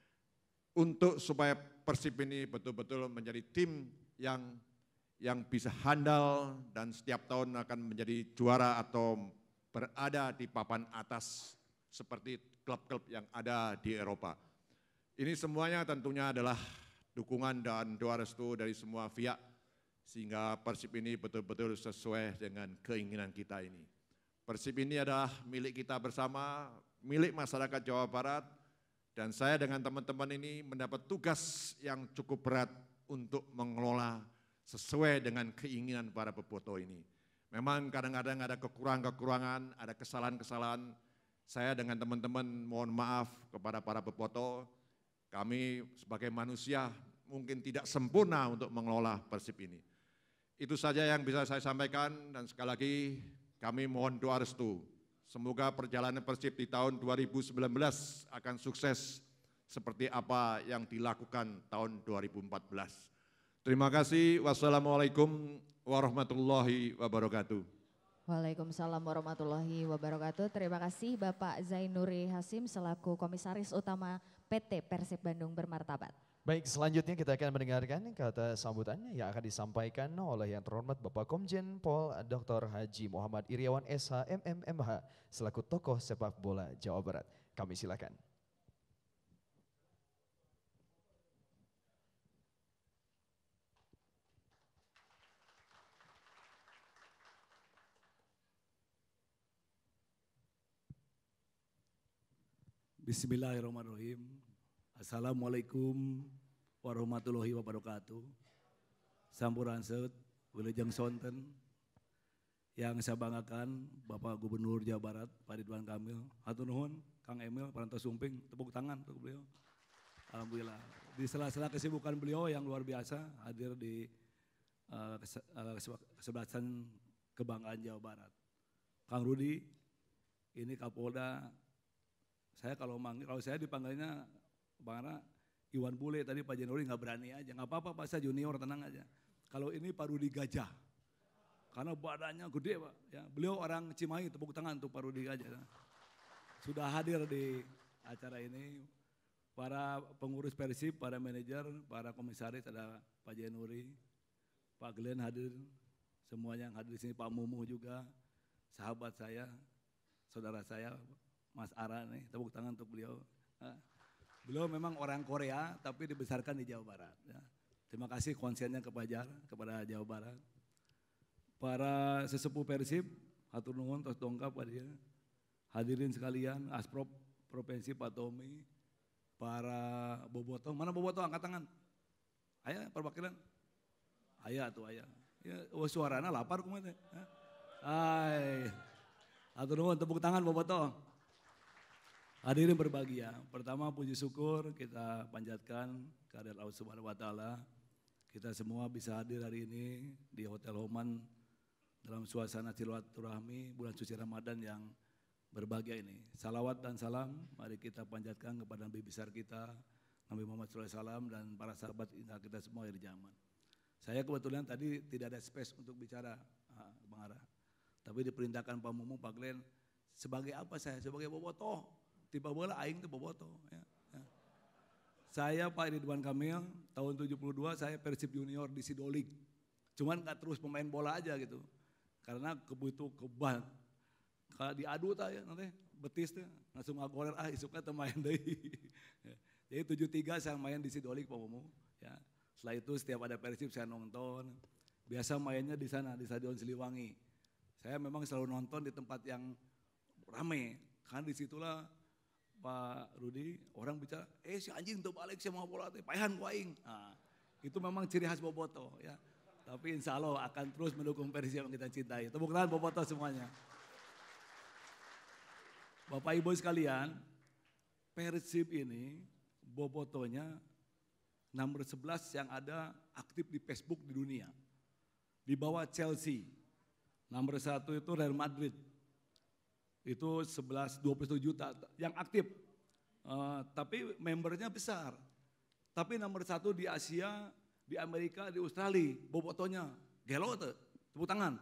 untuk supaya Persib ini betul-betul menjadi tim yang yang bisa handal dan setiap tahun akan menjadi juara atau berada di papan atas seperti klub-klub yang ada di Eropa. Ini semuanya tentunya adalah dukungan dan doa restu dari semua pihak sehingga Persib ini betul-betul sesuai dengan keinginan kita ini. Persib ini adalah milik kita bersama, milik masyarakat Jawa Barat dan saya dengan teman-teman ini mendapat tugas yang cukup berat untuk mengelola sesuai dengan keinginan para peboto ini. Memang kadang-kadang ada kekurangan-kekurangan, ada kesalahan-kesalahan. Saya dengan teman-teman mohon maaf kepada para peboto. Kami sebagai manusia mungkin tidak sempurna untuk mengelola Persib ini. Itu saja yang bisa saya sampaikan dan sekali lagi kami mohon doa restu. Semoga perjalanan Persib di tahun dua ribu sembilan belas akan sukses seperti apa yang dilakukan tahun dua ribu empat belas. Terima kasih. Wassalamualaikum warahmatullahi wabarakatuh.
Waalaikumsalam warahmatullahi wabarakatuh. Terima kasih Bapak Zainuri Hasim selaku Komisaris Utama P T Persib Bandung Bermartabat.
Baik, selanjutnya kita akan mendengarkan kata sambutan yang akan disampaikan oleh yang terhormat Bapak Komjen Pol Doktor Haji Muhammad Iriawan S H M M M H selaku tokoh sepak bola Jawa Barat. Kami silakan.
Bismillahirrahmanirrahim. Assalamualaikum warahmatullahi wabarakatuh. Sampuransut, wilujeng sonten. Yang saya banggakan Bapak Gubernur Jawa Barat, Pak Ridwan Kamil. Hatur nuhun, Kang Emil, Paranto Sumping, tepuk tangan untuk beliau. Alhamdulillah. Di sela-sela kesibukan beliau yang luar biasa hadir di uh, kesebelasan kebanggaan Jawa Barat. Kang Rudi, ini Kapolda. Saya kalau manggil, kalau saya dipanggilnya Bang Ara, Iwan Bule, tadi Pak Januari nggak berani aja, nggak apa-apa Pak, saya junior, tenang aja. Kalau ini Pak Rudi Gajah, karena badannya gede Pak, ya. Beliau orang Cimahi, tepuk tangan untuk Pak Rudi Gajah. Sudah hadir di acara ini. Para pengurus Persib, para manajer, para komisaris, ada Pak Jainuri, Pak Glenn hadir, semuanya yang hadir di sini, Pak Mumu juga, sahabat saya, saudara saya, Mas Ara nih, tepuk tangan untuk beliau. Beliau memang orang Korea, tapi dibesarkan di Jawa Barat. Ya. Terima kasih konsennya kepada kepada Jawa Barat. Para sesepuh Persib, hatur nuhun tos dongkap pada dia. Hadirin sekalian, Asprop Provinsi Pak Tommy, para bobotoh, mana bobotoh angkat tangan? Ayah perwakilan? Ayah tuh ayah. Ya, oh, suaranya lapar kumaha teh. Hai. Hatur nuhun tepuk tangan bobotoh. Hadirin berbahagia. Pertama puji syukur kita panjatkan kehadirat Allah Subhanahu wa taala. Kita semua bisa hadir hari ini di Hotel Homan dalam suasana silaturahmi bulan suci Ramadan yang berbahagia ini. Salawat dan salam mari kita panjatkan kepada Nabi besar kita, Nabi Muhammad shallallahu alaihi wasallam dan para sahabat kita semua di zaman. Saya kebetulan tadi tidak ada space untuk bicara, Bang Ara. Tapi diperintahkan Pak Mumu, Pak Glenn, sebagai apa saya? Sebagai bobotoh. Tiba bola aing itu bobotoh. Ya, ya. Saya Pak Ridwan Kamil, tahun tujuh puluh dua saya Persib Junior di Sidolik. Cuman gak terus pemain bola aja gitu. Karena kebutuh keban. Kalau diadu tak ya nanti betis tuh langsung ngagoler ah isuknya main deh. Jadi tujuh tiga saya main di Sidolik Pak Mumu. Ya. Setelah itu setiap ada Persib saya nonton. Biasa mainnya di sana di Stadion Siliwangi. Saya memang selalu nonton di tempat yang rame. Karena disitulah Pak Rudi orang bicara, eh si anjing tuh balik sama bola teh, paehan ku aing. Nah, itu memang ciri khas bobotoh ya. Tapi insya Allah akan terus mendukung Persib yang kita cintai. Tepuk tangan bobotoh semuanya. Bapak Ibu sekalian, Persib ini bobotohnya nomor sebelas yang ada aktif di Facebook di dunia. Di bawah Chelsea. Nomor satu itu Real Madrid. Itu sebelas dua puluh tujuh juta yang aktif. Uh, tapi membernya besar. Tapi nomor satu di Asia, di Amerika, di Australia, bobotohnya. Gelo tuh, tepuk tangan.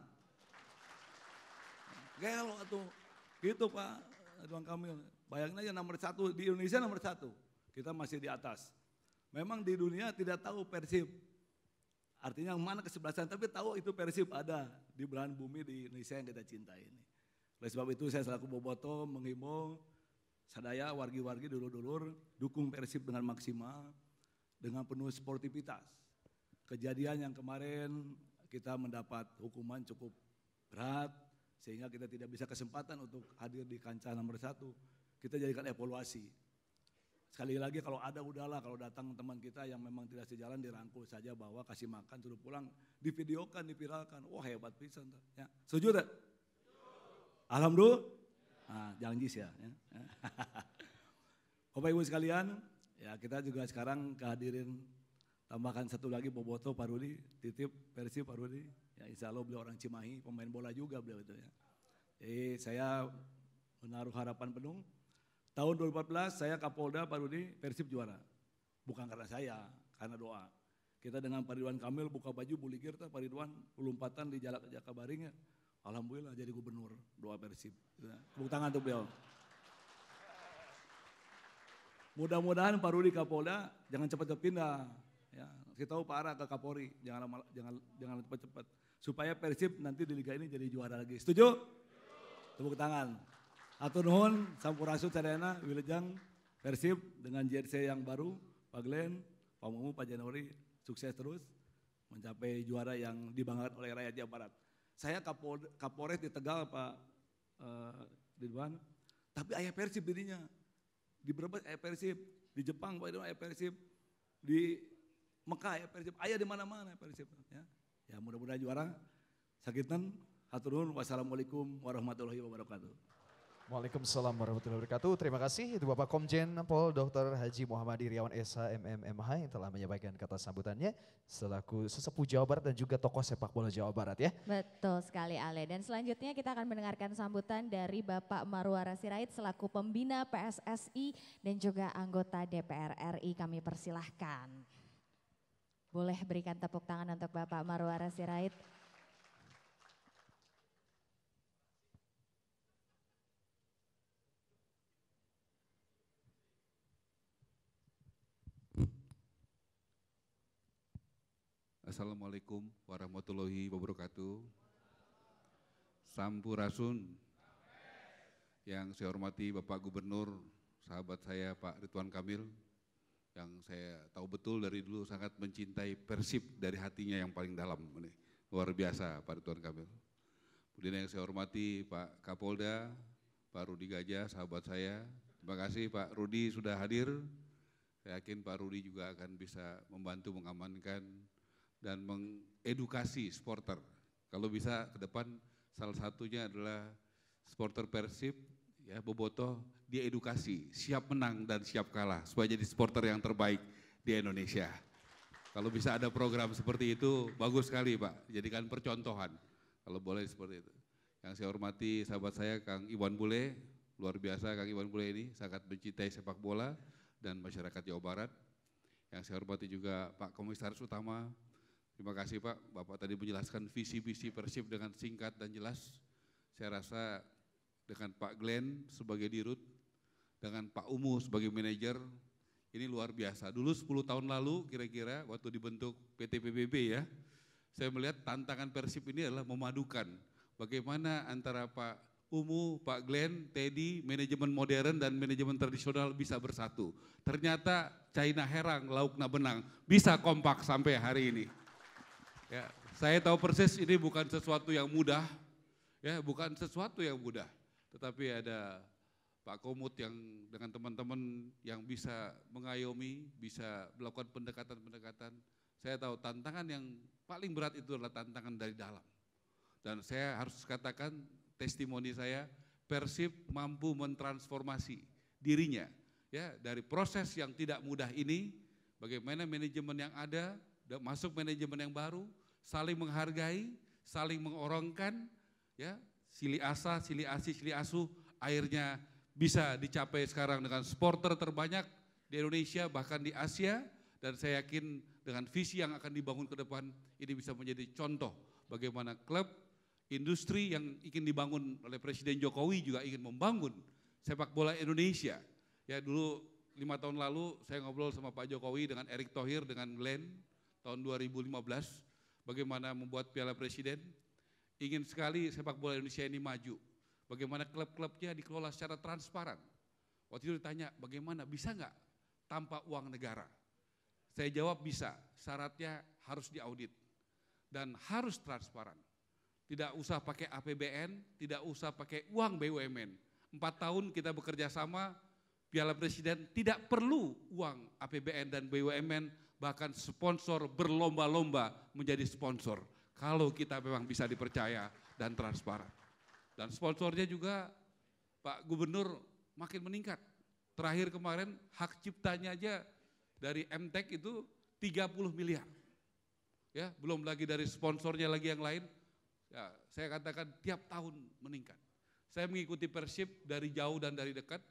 Gelo tuh, gitu Pak Ridwan Kamil. Bayangin aja nomor satu, di Indonesia nomor satu. Kita masih di atas. Memang di dunia tidak tahu Persib. Artinya mana kesebelasan, tapi tahu itu Persib ada di belahan bumi di Indonesia yang kita cintai ini. Oleh sebab itu saya selaku bobotoh menghimbau sadaya wargi-wargi dulur-dulur dukung Persib dengan maksimal, dengan penuh sportivitas. Kejadian yang kemarin kita mendapat hukuman cukup berat sehingga kita tidak bisa kesempatan untuk hadir di kancah nomor satu. Kita jadikan evaluasi. Sekali lagi kalau ada udahlah, kalau datang teman kita yang memang tidak sejalan dirangkul saja bahwa kasih makan suruh pulang, divideokan, dipiralkan. Wah hebat pisan. Ya. Setuju tak? Alhamdulillah. Nah, jangan jis ya. ya. Bapak Ibu sekalian, ya kita juga sekarang kehadirin tambahkan satu lagi bobotoh Pak Rudi, titip Persib Pak Rudi. Ya insya Allah beliau orang Cimahi, pemain bola juga beliau itu ya. Jadi saya menaruh harapan penuh. Tahun dua ribu empat belas saya Kapolda Pak Rudi, Persib juara. Bukan karena saya, karena doa. Kita dengan Pak Ridwan Kamil buka baju buligir Pak Ridwan, lompatan di Jalak Jakabaring ya. Alhamdulillah jadi gubernur, doa Persib. Tepuk tangan untuk beliau. Mudah-mudahan Pak Rudi Kapolda jangan cepat-cepat pindah. Ya, kita tahu Pak Ara ke Kapolri, jangan lama, jangan jangan cepat-cepat. Supaya Persib nanti di liga ini jadi juara lagi. Setuju? Tepuk tangan. Atur nuhun, sampurasun sadayana, wilujeng Persib dengan jersey yang baru, Pak Glenn, Pak Mumu, Pak Jainuri, sukses terus mencapai juara yang dibanggakan oleh rakyat Jawa Barat. Saya Kapolres di Tegal Pak uh, Ridwan, tapi ayah Persib dirinya. Di Brebes ayah Persib, di Jepang Pak Ridwan ayah Persib, di Mekah ayah Persib, ayah di mana-mana ayah Persib. Ya, ya mudah-mudahan juara. Sakitan, hatur nuhun, wassalamualaikum warahmatullahi wabarakatuh.
Waalaikumsalam warahmatullahi wabarakatuh. Terima kasih itu Bapak Komjen Pol Doktor Haji Muhammad Iriawan S H M M M H yang telah menyampaikan kata sambutannya selaku sesepuh Jawa Barat dan juga tokoh sepak bola Jawa Barat ya.
Betul sekali Ale. Dan selanjutnya kita akan mendengarkan sambutan dari Bapak Marwara Sirait selaku pembina P S S I dan juga anggota D P R R I. Kami persilahkan. Boleh berikan tepuk tangan untuk Bapak Marwara Sirait.
Assalamualaikum warahmatullahi wabarakatuh. Sampurasun. Yang saya hormati Bapak Gubernur, sahabat saya Pak Ridwan Kamil, yang saya tahu betul dari dulu sangat mencintai Persib dari hatinya yang paling dalam. Ini luar biasa Pak Ridwan Kamil. Kemudian yang saya hormati Pak Kapolda, Pak Rudi Gajah, sahabat saya. Terima kasih Pak Rudi sudah hadir. Saya yakin Pak Rudi juga akan bisa membantu mengamankan dan mengedukasi supporter. Kalau bisa ke depan salah satunya adalah supporter Persib, ya Bobotoh, dia edukasi, siap menang dan siap kalah supaya jadi supporter yang terbaik di Indonesia. Kalau bisa ada program seperti itu, bagus sekali Pak, jadikan percontohan. Kalau boleh seperti itu. Yang saya hormati sahabat saya Kang Iwan Bule, luar biasa Kang Iwan Bule ini, sangat mencintai sepak bola dan masyarakat Jawa Barat. Yang saya hormati juga Pak Komisaris Utama, terima kasih Pak, Bapak tadi menjelaskan visi-visi Persib dengan singkat dan jelas. Saya rasa dengan Pak Glenn sebagai dirut, dengan Pak Umu sebagai manajer, ini luar biasa. Dulu sepuluh tahun lalu kira-kira waktu dibentuk P T P B B ya, saya melihat tantangan Persib ini adalah memadukan bagaimana antara Pak Umu, Pak Glenn, Teddy, manajemen modern dan manajemen tradisional bisa bersatu. Ternyata China herang, lauk na benang, bisa kompak sampai hari ini. Ya, saya tahu persis ini bukan sesuatu yang mudah, ya bukan sesuatu yang mudah. Tetapi ada Pak Komut yang dengan teman-teman yang bisa mengayomi, bisa melakukan pendekatan-pendekatan. Saya tahu tantangan yang paling berat itu adalah tantangan dari dalam. Dan saya harus katakan, testimoni saya, Persib mampu mentransformasi dirinya ya dari proses yang tidak mudah ini, bagaimana manajemen yang ada, masuk manajemen yang baru, saling menghargai, saling mengorongkan, ya sili asa, sili asi, sili asu, akhirnya bisa dicapai sekarang dengan supporter terbanyak di Indonesia bahkan di Asia, dan saya yakin dengan visi yang akan dibangun ke depan ini bisa menjadi contoh bagaimana klub industri yang ingin dibangun oleh Presiden Jokowi juga ingin membangun sepak bola Indonesia. Ya dulu lima tahun lalu saya ngobrol sama Pak Jokowi dengan Erick Thohir dengan Glenn tahun dua ribu lima belas bagaimana membuat Piala Presiden. Ingin sekali sepak bola Indonesia ini maju. Bagaimana klub-klubnya dikelola secara transparan. Waktu itu ditanya bagaimana bisa nggak tanpa uang negara? Saya jawab bisa, syaratnya harus diaudit dan harus transparan. Tidak usah pakai A P B N, tidak usah pakai uang B U M N. Empat tahun kita bekerja sama, Piala Presiden tidak perlu uang A P B N dan B U M N, bahkan sponsor berlomba-lomba menjadi sponsor. Kalau kita memang bisa dipercaya dan transparan. Dan sponsornya juga Pak Gubernur makin meningkat. Terakhir kemarin hak ciptanya aja dari M T E C itu tiga puluh miliar. Ya, belum lagi dari sponsornya lagi yang lain. Ya, saya katakan tiap tahun meningkat. Saya mengikuti Persib dari jauh dan dari dekat.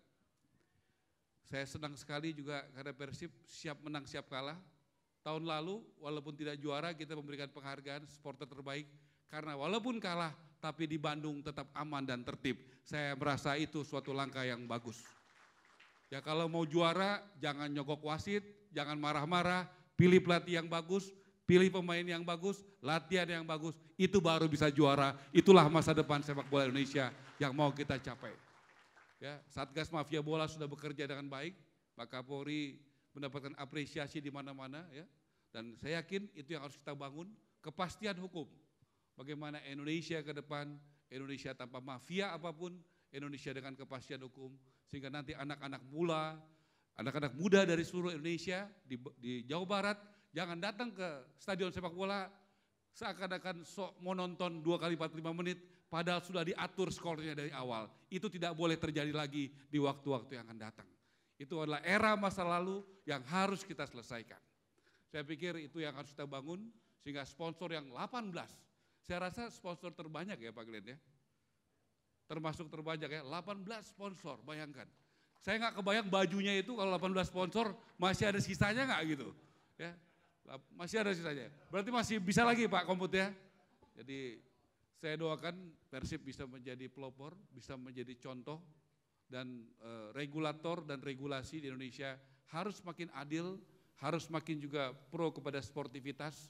Saya senang sekali juga karena Persib siap menang siap kalah. Tahun lalu walaupun tidak juara kita memberikan penghargaan supporter terbaik. Karena walaupun kalah tapi di Bandung tetap aman dan tertib. Saya merasa itu suatu langkah yang bagus. Ya kalau mau juara jangan nyogok wasit, jangan marah-marah, pilih pelatih yang bagus, pilih pemain yang bagus, latihan yang bagus, itu baru bisa juara. Itulah masa depan sepak bola Indonesia yang mau kita capai. Ya, Satgas Mafia Bola sudah bekerja dengan baik, Pak Kapolri mendapatkan apresiasi di mana-mana, ya. Dan saya yakin itu yang harus kita bangun, kepastian hukum. Bagaimana Indonesia ke depan, Indonesia tanpa mafia apapun, Indonesia dengan kepastian hukum, sehingga nanti anak-anak mula, anak-anak muda dari seluruh Indonesia di, di Jawa Barat, jangan datang ke stadion sepak bola seakan-akan sok mau nonton dua kali empat puluh lima menit, padahal sudah diatur skornya dari awal. Itu tidak boleh terjadi lagi di waktu-waktu yang akan datang. Itu adalah era masa lalu yang harus kita selesaikan. Saya pikir itu yang harus kita bangun, sehingga sponsor yang delapan belas, saya rasa sponsor terbanyak ya Pak Glenn ya. Termasuk terbanyak ya, delapan belas sponsor, bayangkan. Saya nggak kebayang bajunya itu kalau delapan belas sponsor masih ada sisanya nggak gitu. Ya, masih ada sisanya. Berarti masih bisa lagi Pak Komput ya. Jadi saya doakan Persib bisa menjadi pelopor, bisa menjadi contoh, dan e, regulator dan regulasi di Indonesia harus makin adil, harus makin juga pro kepada sportivitas.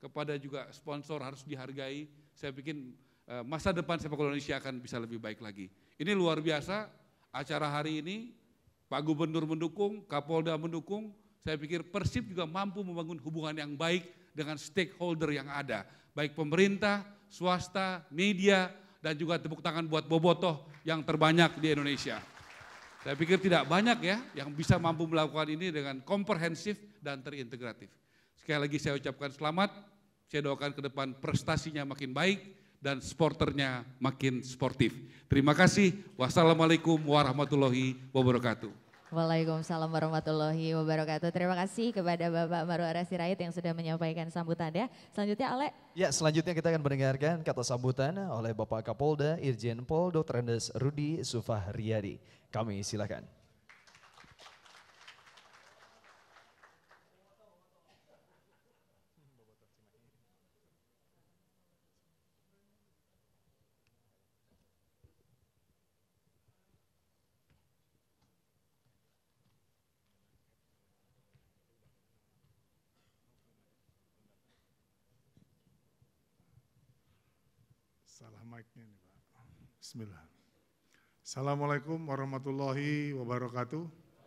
kepada juga sponsor harus dihargai. Saya pikir uh, masa depan sepak bola Indonesia akan bisa lebih baik lagi. Ini luar biasa acara hari ini, Pak Gubernur mendukung, Kapolda mendukung. Saya pikir Persib juga mampu membangun hubungan yang baik dengan stakeholder yang ada. Baik pemerintah, swasta, media, dan juga tepuk tangan buat Bobotoh yang terbanyak di Indonesia. Saya pikir tidak banyak ya yang bisa mampu melakukan ini dengan komprehensif dan terintegratif. Sekali lagi saya ucapkan selamat, saya doakan ke depan prestasinya makin baik dan sporternya makin sportif. Terima kasih, wassalamualaikum warahmatullahi wabarakatuh.
Waalaikumsalam warahmatullahi wabarakatuh. Terima kasih kepada Bapak Marwara Sirait yang sudah menyampaikan sambutannya. Selanjutnya Ale.
Ya, selanjutnya kita akan mendengarkan kata sambutan oleh Bapak Kapolda Irjen Pol Doktor Andes Rudi Sufahriyadi. Kami silakan.
Salah mic-nya nih Pak. Bismillah. Assalamualaikum warahmatullahi wabarakatuh.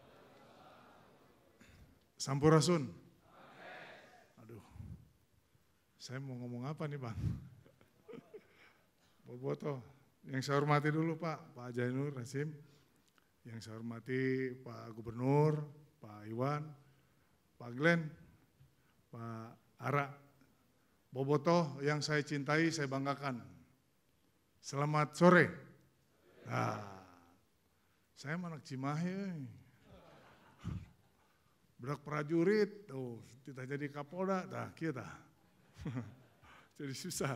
Sampurasun. Aduh, saya mau ngomong apa nih Bang? Bobotoh, yang saya hormati dulu Pak, Pak Jainur Hasim. Yang saya hormati Pak Gubernur, Pak Iwan, Pak Glenn, Pak Ara. Bobotoh yang saya cintai, saya banggakan. Selamat sore. Nah, saya anak Cimahi, berak prajurit, tuh kita jadi Kapolda, dah kita, jadi susah.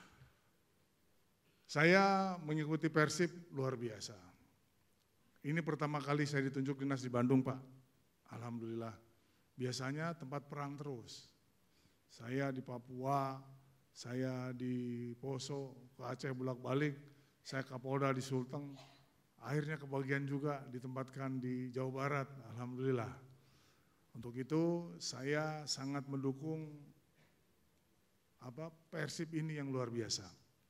Saya mengikuti Persib luar biasa. Ini pertama kali saya ditunjuk dinas di Bandung Pak, alhamdulillah. Biasanya tempat perang terus. Saya di Papua, saya di Poso, ke Aceh bolak-balik. Saya Kapolda di Sulteng, akhirnya kebagian juga ditempatkan di Jawa Barat, alhamdulillah. Untuk itu saya sangat mendukung apa Persib ini yang luar biasa.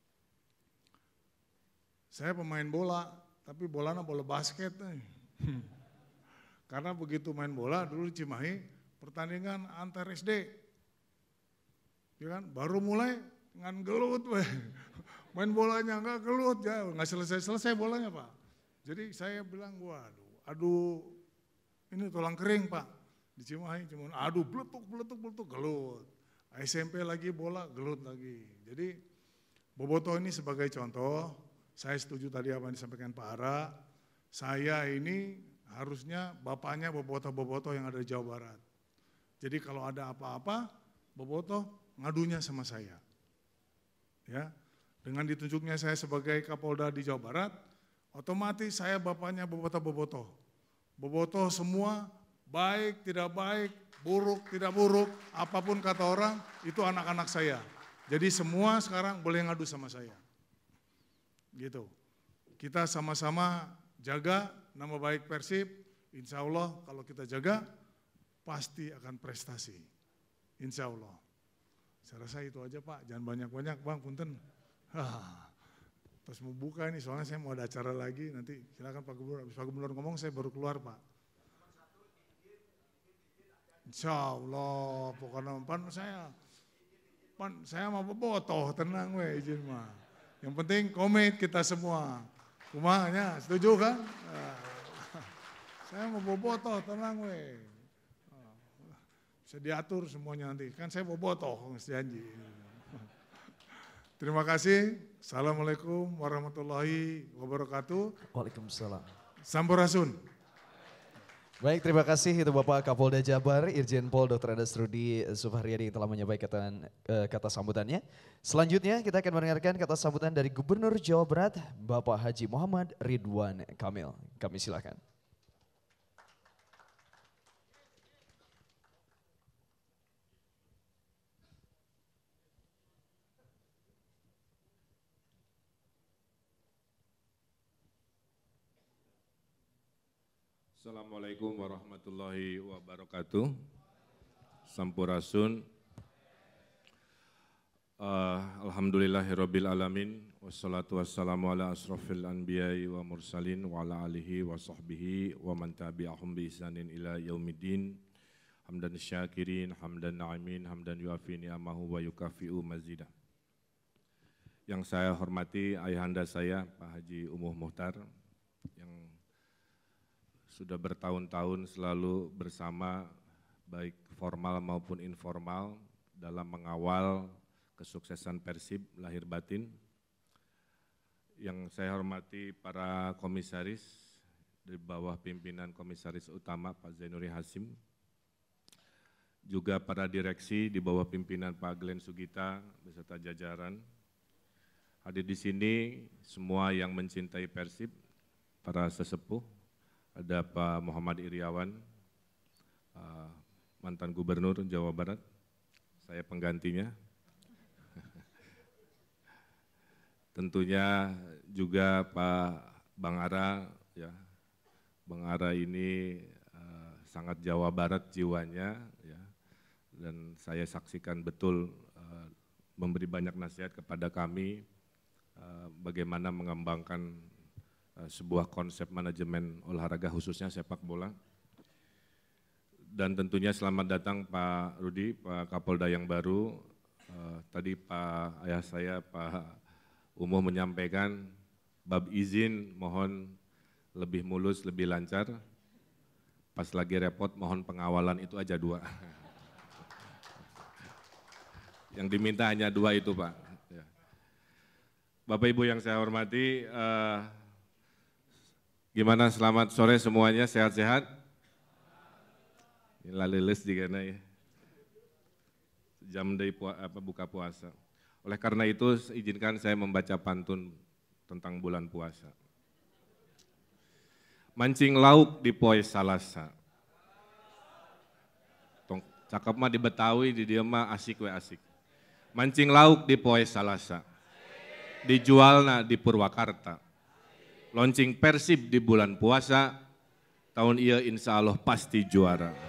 Saya pemain bola, tapi bolanya bola basket. Karena begitu main bola dulu di Cimahi, pertandingan antar S D, ya kan? Baru mulai ngan gelut, weh. Main bolanya enggak gelut ya, enggak selesai-selesai bolanya Pak. Jadi saya bilang, waduh, aduh ini tulang kering Pak. Di Cimahi cuma aduh beletuk, beletuk, beletuk, gelut. S M P lagi bola, gelut lagi. Jadi Bobotoh ini sebagai contoh, saya setuju tadi apa yang disampaikan Pak Ara. Saya ini harusnya bapaknya Bobotoh-Bobotoh yang ada di Jawa Barat. Jadi kalau ada apa-apa, Bobotoh ngadunya sama saya. Ya. Dengan ditunjuknya saya sebagai Kapolda di Jawa Barat, otomatis saya bapaknya Bobotoh-Bobotoh. Bobotoh semua baik, tidak baik, buruk, tidak buruk, apapun kata orang, itu anak-anak saya. Jadi semua sekarang boleh ngadu sama saya. Gitu. Kita sama-sama jaga nama baik Persib, insya Allah kalau kita jaga, pasti akan prestasi. Insya Allah. Saya rasa itu aja Pak, jangan banyak-banyak Bang, punten. Ah, terus mau buka ini soalnya saya mau ada acara lagi nanti silakan Pak Gubernur. Habis Pak Gubernur ngomong saya baru keluar Pak. Insya Allah pokoknya pan saya pan saya mau Bobotoh tenang weh izin mah. Yang penting komit kita semua. Kumanya setuju kan? Ah, saya mau Bobotoh tenang weh. Ah, bisa diatur semuanya nanti kan saya Bobotoh janji. Terima kasih. Assalamualaikum warahmatullahi wabarakatuh.
Waalaikumsalam.
Sampurasun.
Baik, terima kasih itu Bapak Kapolda Jabar, Irjen Pol Doktor Andes Rudi Sufahriyadi yang telah menyampaikan uh, kata sambutannya. Selanjutnya kita akan mendengarkan kata sambutan dari Gubernur Jawa Barat, Bapak Haji Muhammad Ridwan Kamil. Kami silakan.
Assalamualaikum warahmatullahi wabarakatuh. Sampurasun. Uh, Alhamdulillahirabbil alamin wassalatu wassalamu ala asrofil anbiya'i wa mursalin wa ala alihi wa sahbihi wa man tabi'ahum bi ihsanin ila yaumiddin. Hamdan syakirin, hamdan na'imin, hamdan yuafi ni'amahu wa yukafi'u mazidah. Yang saya hormati ayahanda saya Pak Haji Umuh Muhtar yang sudah bertahun-tahun selalu bersama baik formal maupun informal dalam mengawal kesuksesan Persib lahir batin. Yang saya hormati para komisaris di bawah pimpinan komisaris utama Pak Zainuri Hasim, juga para direksi di bawah pimpinan Pak Glenn Sugita beserta jajaran. Hadir di sini semua yang mencintai Persib, para sesepuh, ada Pak Muhammad Iriawan, mantan Gubernur Jawa Barat, saya penggantinya. Tentunya juga Pak Bang Ara, ya, Bang Ara ini uh, sangat Jawa Barat jiwanya, ya, dan saya saksikan betul uh, memberi banyak nasihat kepada kami uh, bagaimana mengembangkan uh, sebuah konsep manajemen olahraga khususnya sepak bola. Dan tentunya selamat datang Pak Rudi, Pak Kapolda yang baru. Uh, tadi Pak ayah saya Pak Umuh menyampaikan bab izin mohon lebih mulus, lebih lancar. Pas lagi repot mohon pengawalan itu aja dua. Yang diminta hanya dua itu Pak. Ya. Bapak Ibu yang saya hormati, eh, gimana selamat sore semuanya, sehat-sehat? Inilah leles juga ya. Jam dari pua, apa, buka puasa. Oleh karena itu izinkan saya membaca pantun tentang bulan puasa. Mancing lauk di poe Salasa. Tong cakep mah di Betawi, di dia mah asik we asik. Mancing lauk di poe Salasa. Dijualna di Purwakarta. Launching Persib di bulan puasa. Tahun ieu insya Allah pasti juara.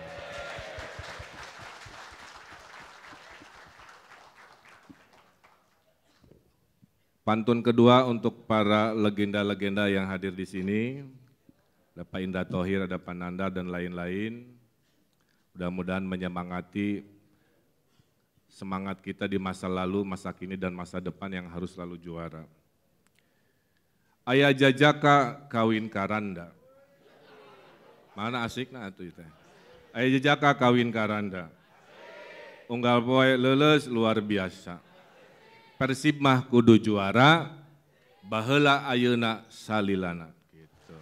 Pantun kedua untuk para legenda-legenda yang hadir di sini, ada Pak Indra Thohir, ada Pak Nanda dan lain-lain. Mudah-mudahan menyemangati semangat kita di masa lalu, masa kini dan masa depan yang harus selalu juara. Ayah jajaka kawin karanda. Mana asikna atuh itu? Ayah jajaka kawin karanda. Unggal poe leuleus luar biasa. Persib mah kudu juara, baheula ayeuna salilana. Gitu.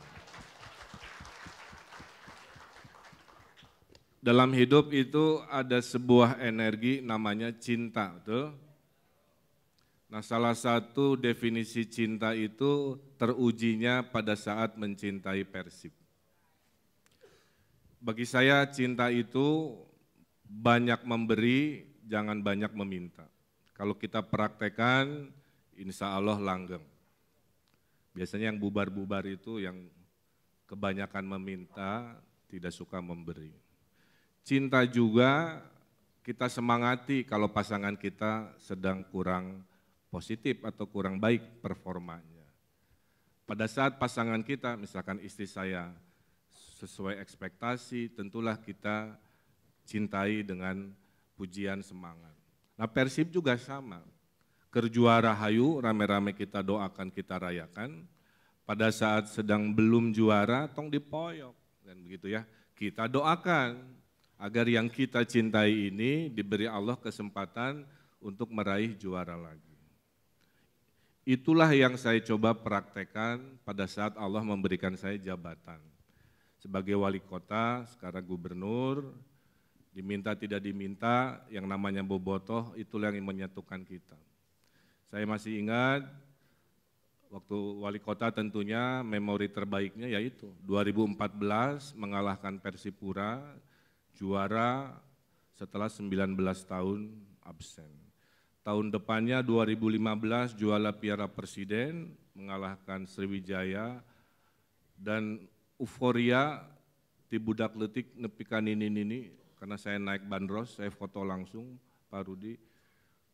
Dalam hidup itu ada sebuah energi namanya cinta, betul? Nah, salah satu definisi cinta itu terujinya pada saat mencintai Persib. Bagi saya cinta itu banyak memberi, jangan banyak meminta. Kalau kita praktekkan, insya Allah langgeng. Biasanya yang bubar-bubar itu yang kebanyakan meminta, tidak suka memberi. Cinta juga kita semangati kalau pasangan kita sedang kurang positif atau kurang baik performanya. Pada saat pasangan kita, misalkan istri saya, sesuai ekspektasi, tentulah kita cintai dengan pujian semangat. Nah Persib juga sama, kerjuara hayu rame-rame kita doakan, kita rayakan, pada saat sedang belum juara tong dipoyok, dan begitu ya, kita doakan agar yang kita cintai ini diberi Allah kesempatan untuk meraih juara lagi. Itulah yang saya coba praktekkan pada saat Allah memberikan saya jabatan. Sebagai wali kota, sekarang gubernur, diminta tidak diminta, yang namanya bobotoh itulah yang menyatukan kita. Saya masih ingat waktu wali kota tentunya memori terbaiknya yaitu dua ribu empat belas mengalahkan Persipura, juara setelah sembilan belas tahun absen. Tahun depannya dua ribu lima belas juara Piala Presiden mengalahkan Sriwijaya dan euforia di budak letik nepikan ini ini. Karena saya naik bandros, saya foto langsung Pak Rudi,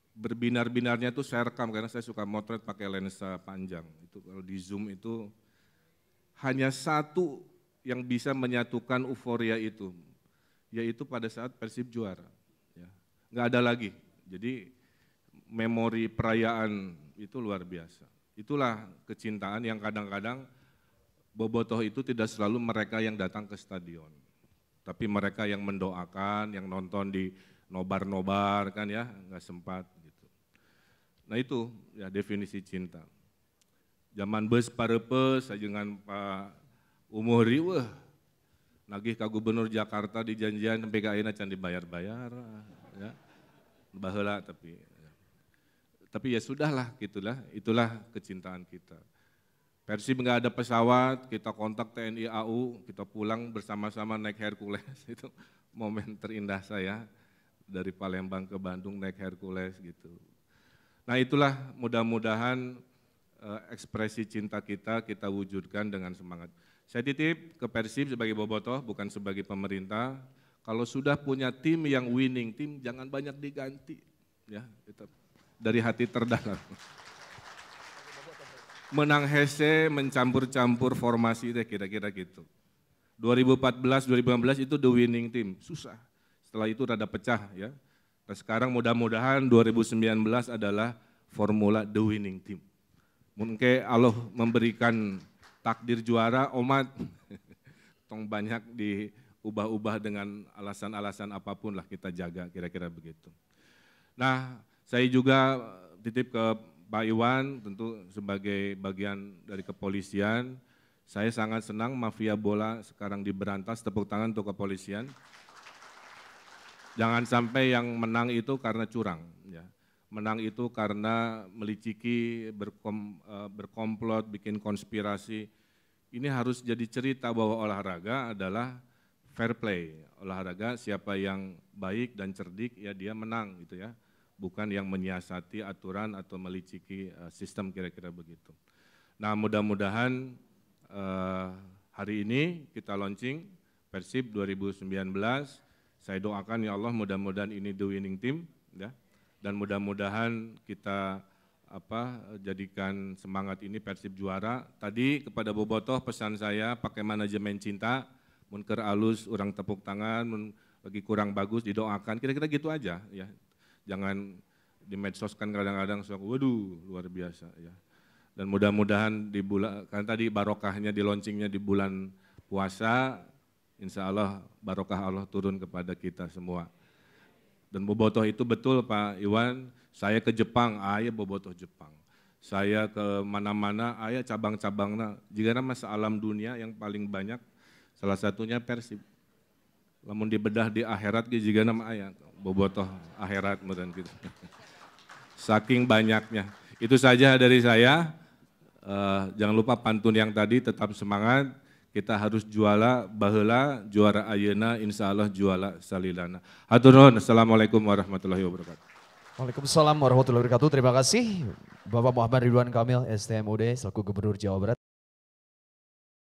berbinar-binarnya tuh saya rekam karena saya suka motret pakai lensa panjang. Itu kalau di zoom itu hanya satu yang bisa menyatukan euforia itu, yaitu pada saat Persib juara. Ya. Nggak ada lagi. Jadi memori perayaan itu luar biasa. Itulah kecintaan yang kadang-kadang bobotoh itu tidak selalu mereka yang datang ke stadion, tapi mereka yang mendoakan, yang nonton di nobar-nobar kan ya, nggak sempat gitu. Nah itu ya definisi cinta. Zaman bus parepes, dengan Pak Umuri, wah, nagih ka Gubernur Jakarta di janjian sampai ka ayeuna can dibayar-bayar, ya, baheula tapi, ya. Tapi ya sudahlah, gitulah, itulah kecintaan kita. Persib nggak ada pesawat, kita kontak T N I A U, kita pulang bersama-sama naik Hercules, itu momen terindah saya dari Palembang ke Bandung naik Hercules gitu. Nah itulah mudah-mudahan eh, ekspresi cinta kita kita wujudkan dengan semangat. Saya titip ke Persib sebagai bobotoh, bukan sebagai pemerintah. Kalau sudah punya tim yang winning, tim jangan banyak diganti, ya. Itu dari hati terdalam. Menang hese, mencampur-campur formasi deh kira-kira gitu. dua ribu empat belas, dua ribu lima belas itu the winning team, susah. Setelah itu rada pecah ya. Nah sekarang mudah-mudahan dua ribu sembilan belas adalah formula the winning team. Mungkin Allah memberikan takdir juara, umat tong banyak diubah-ubah dengan alasan-alasan apapun lah kita jaga, kira-kira begitu. Nah saya juga titip ke Pak Iwan, tentu sebagai bagian dari kepolisian, saya sangat senang mafia bola sekarang diberantas, tepuk tangan untuk kepolisian. Jangan sampai yang menang itu karena curang, ya. Menang itu karena meliciki, berkom, berkomplot, bikin konspirasi. Ini harus jadi cerita bahwa olahraga adalah fair play. Olahraga siapa yang baik dan cerdik, ya dia menang gitu ya. Bukan yang menyiasati aturan atau meliciki uh, sistem kira-kira begitu. Nah mudah-mudahan uh, hari ini kita launching Persib dua ribu sembilan belas, saya doakan ya Allah mudah-mudahan ini the winning team ya, dan mudah-mudahan kita apa jadikan semangat ini Persib juara. Tadi kepada bobotoh pesan saya pakai manajemen cinta, mun keur alus orang tepuk tangan, mun lagi kurang bagus didoakan, kira-kira gitu aja ya. Jangan di medsos kan kadang-kadang suka, waduh luar biasa ya. Dan mudah-mudahan di bulan, kan tadi barokahnya di launchingnya di bulan puasa, insya Allah barokah Allah turun kepada kita semua. Dan bobotoh itu betul Pak Iwan, saya ke Jepang, ayah bobotoh Jepang. Saya ke mana-mana, ayah cabang-cabangnya, jika nama se-alam dunia yang paling banyak, salah satunya Persib. Lamun dibedah di akhirat juga nama ayah, bobotoh akhirat mudah gitu. Saking banyaknya. Itu saja dari saya. Uh, jangan lupa pantun yang tadi, tetap semangat. Kita harus juala baheula, juara ayeuna, insya Allah juala salilana. Hatur nuhun. Assalamualaikum warahmatullahi wabarakatuh.
Waalaikumsalam warahmatullahi wabarakatuh. Terima kasih Bapak Muhammad Ridwan Kamil, S T M U D selaku Gubernur Jawa Barat.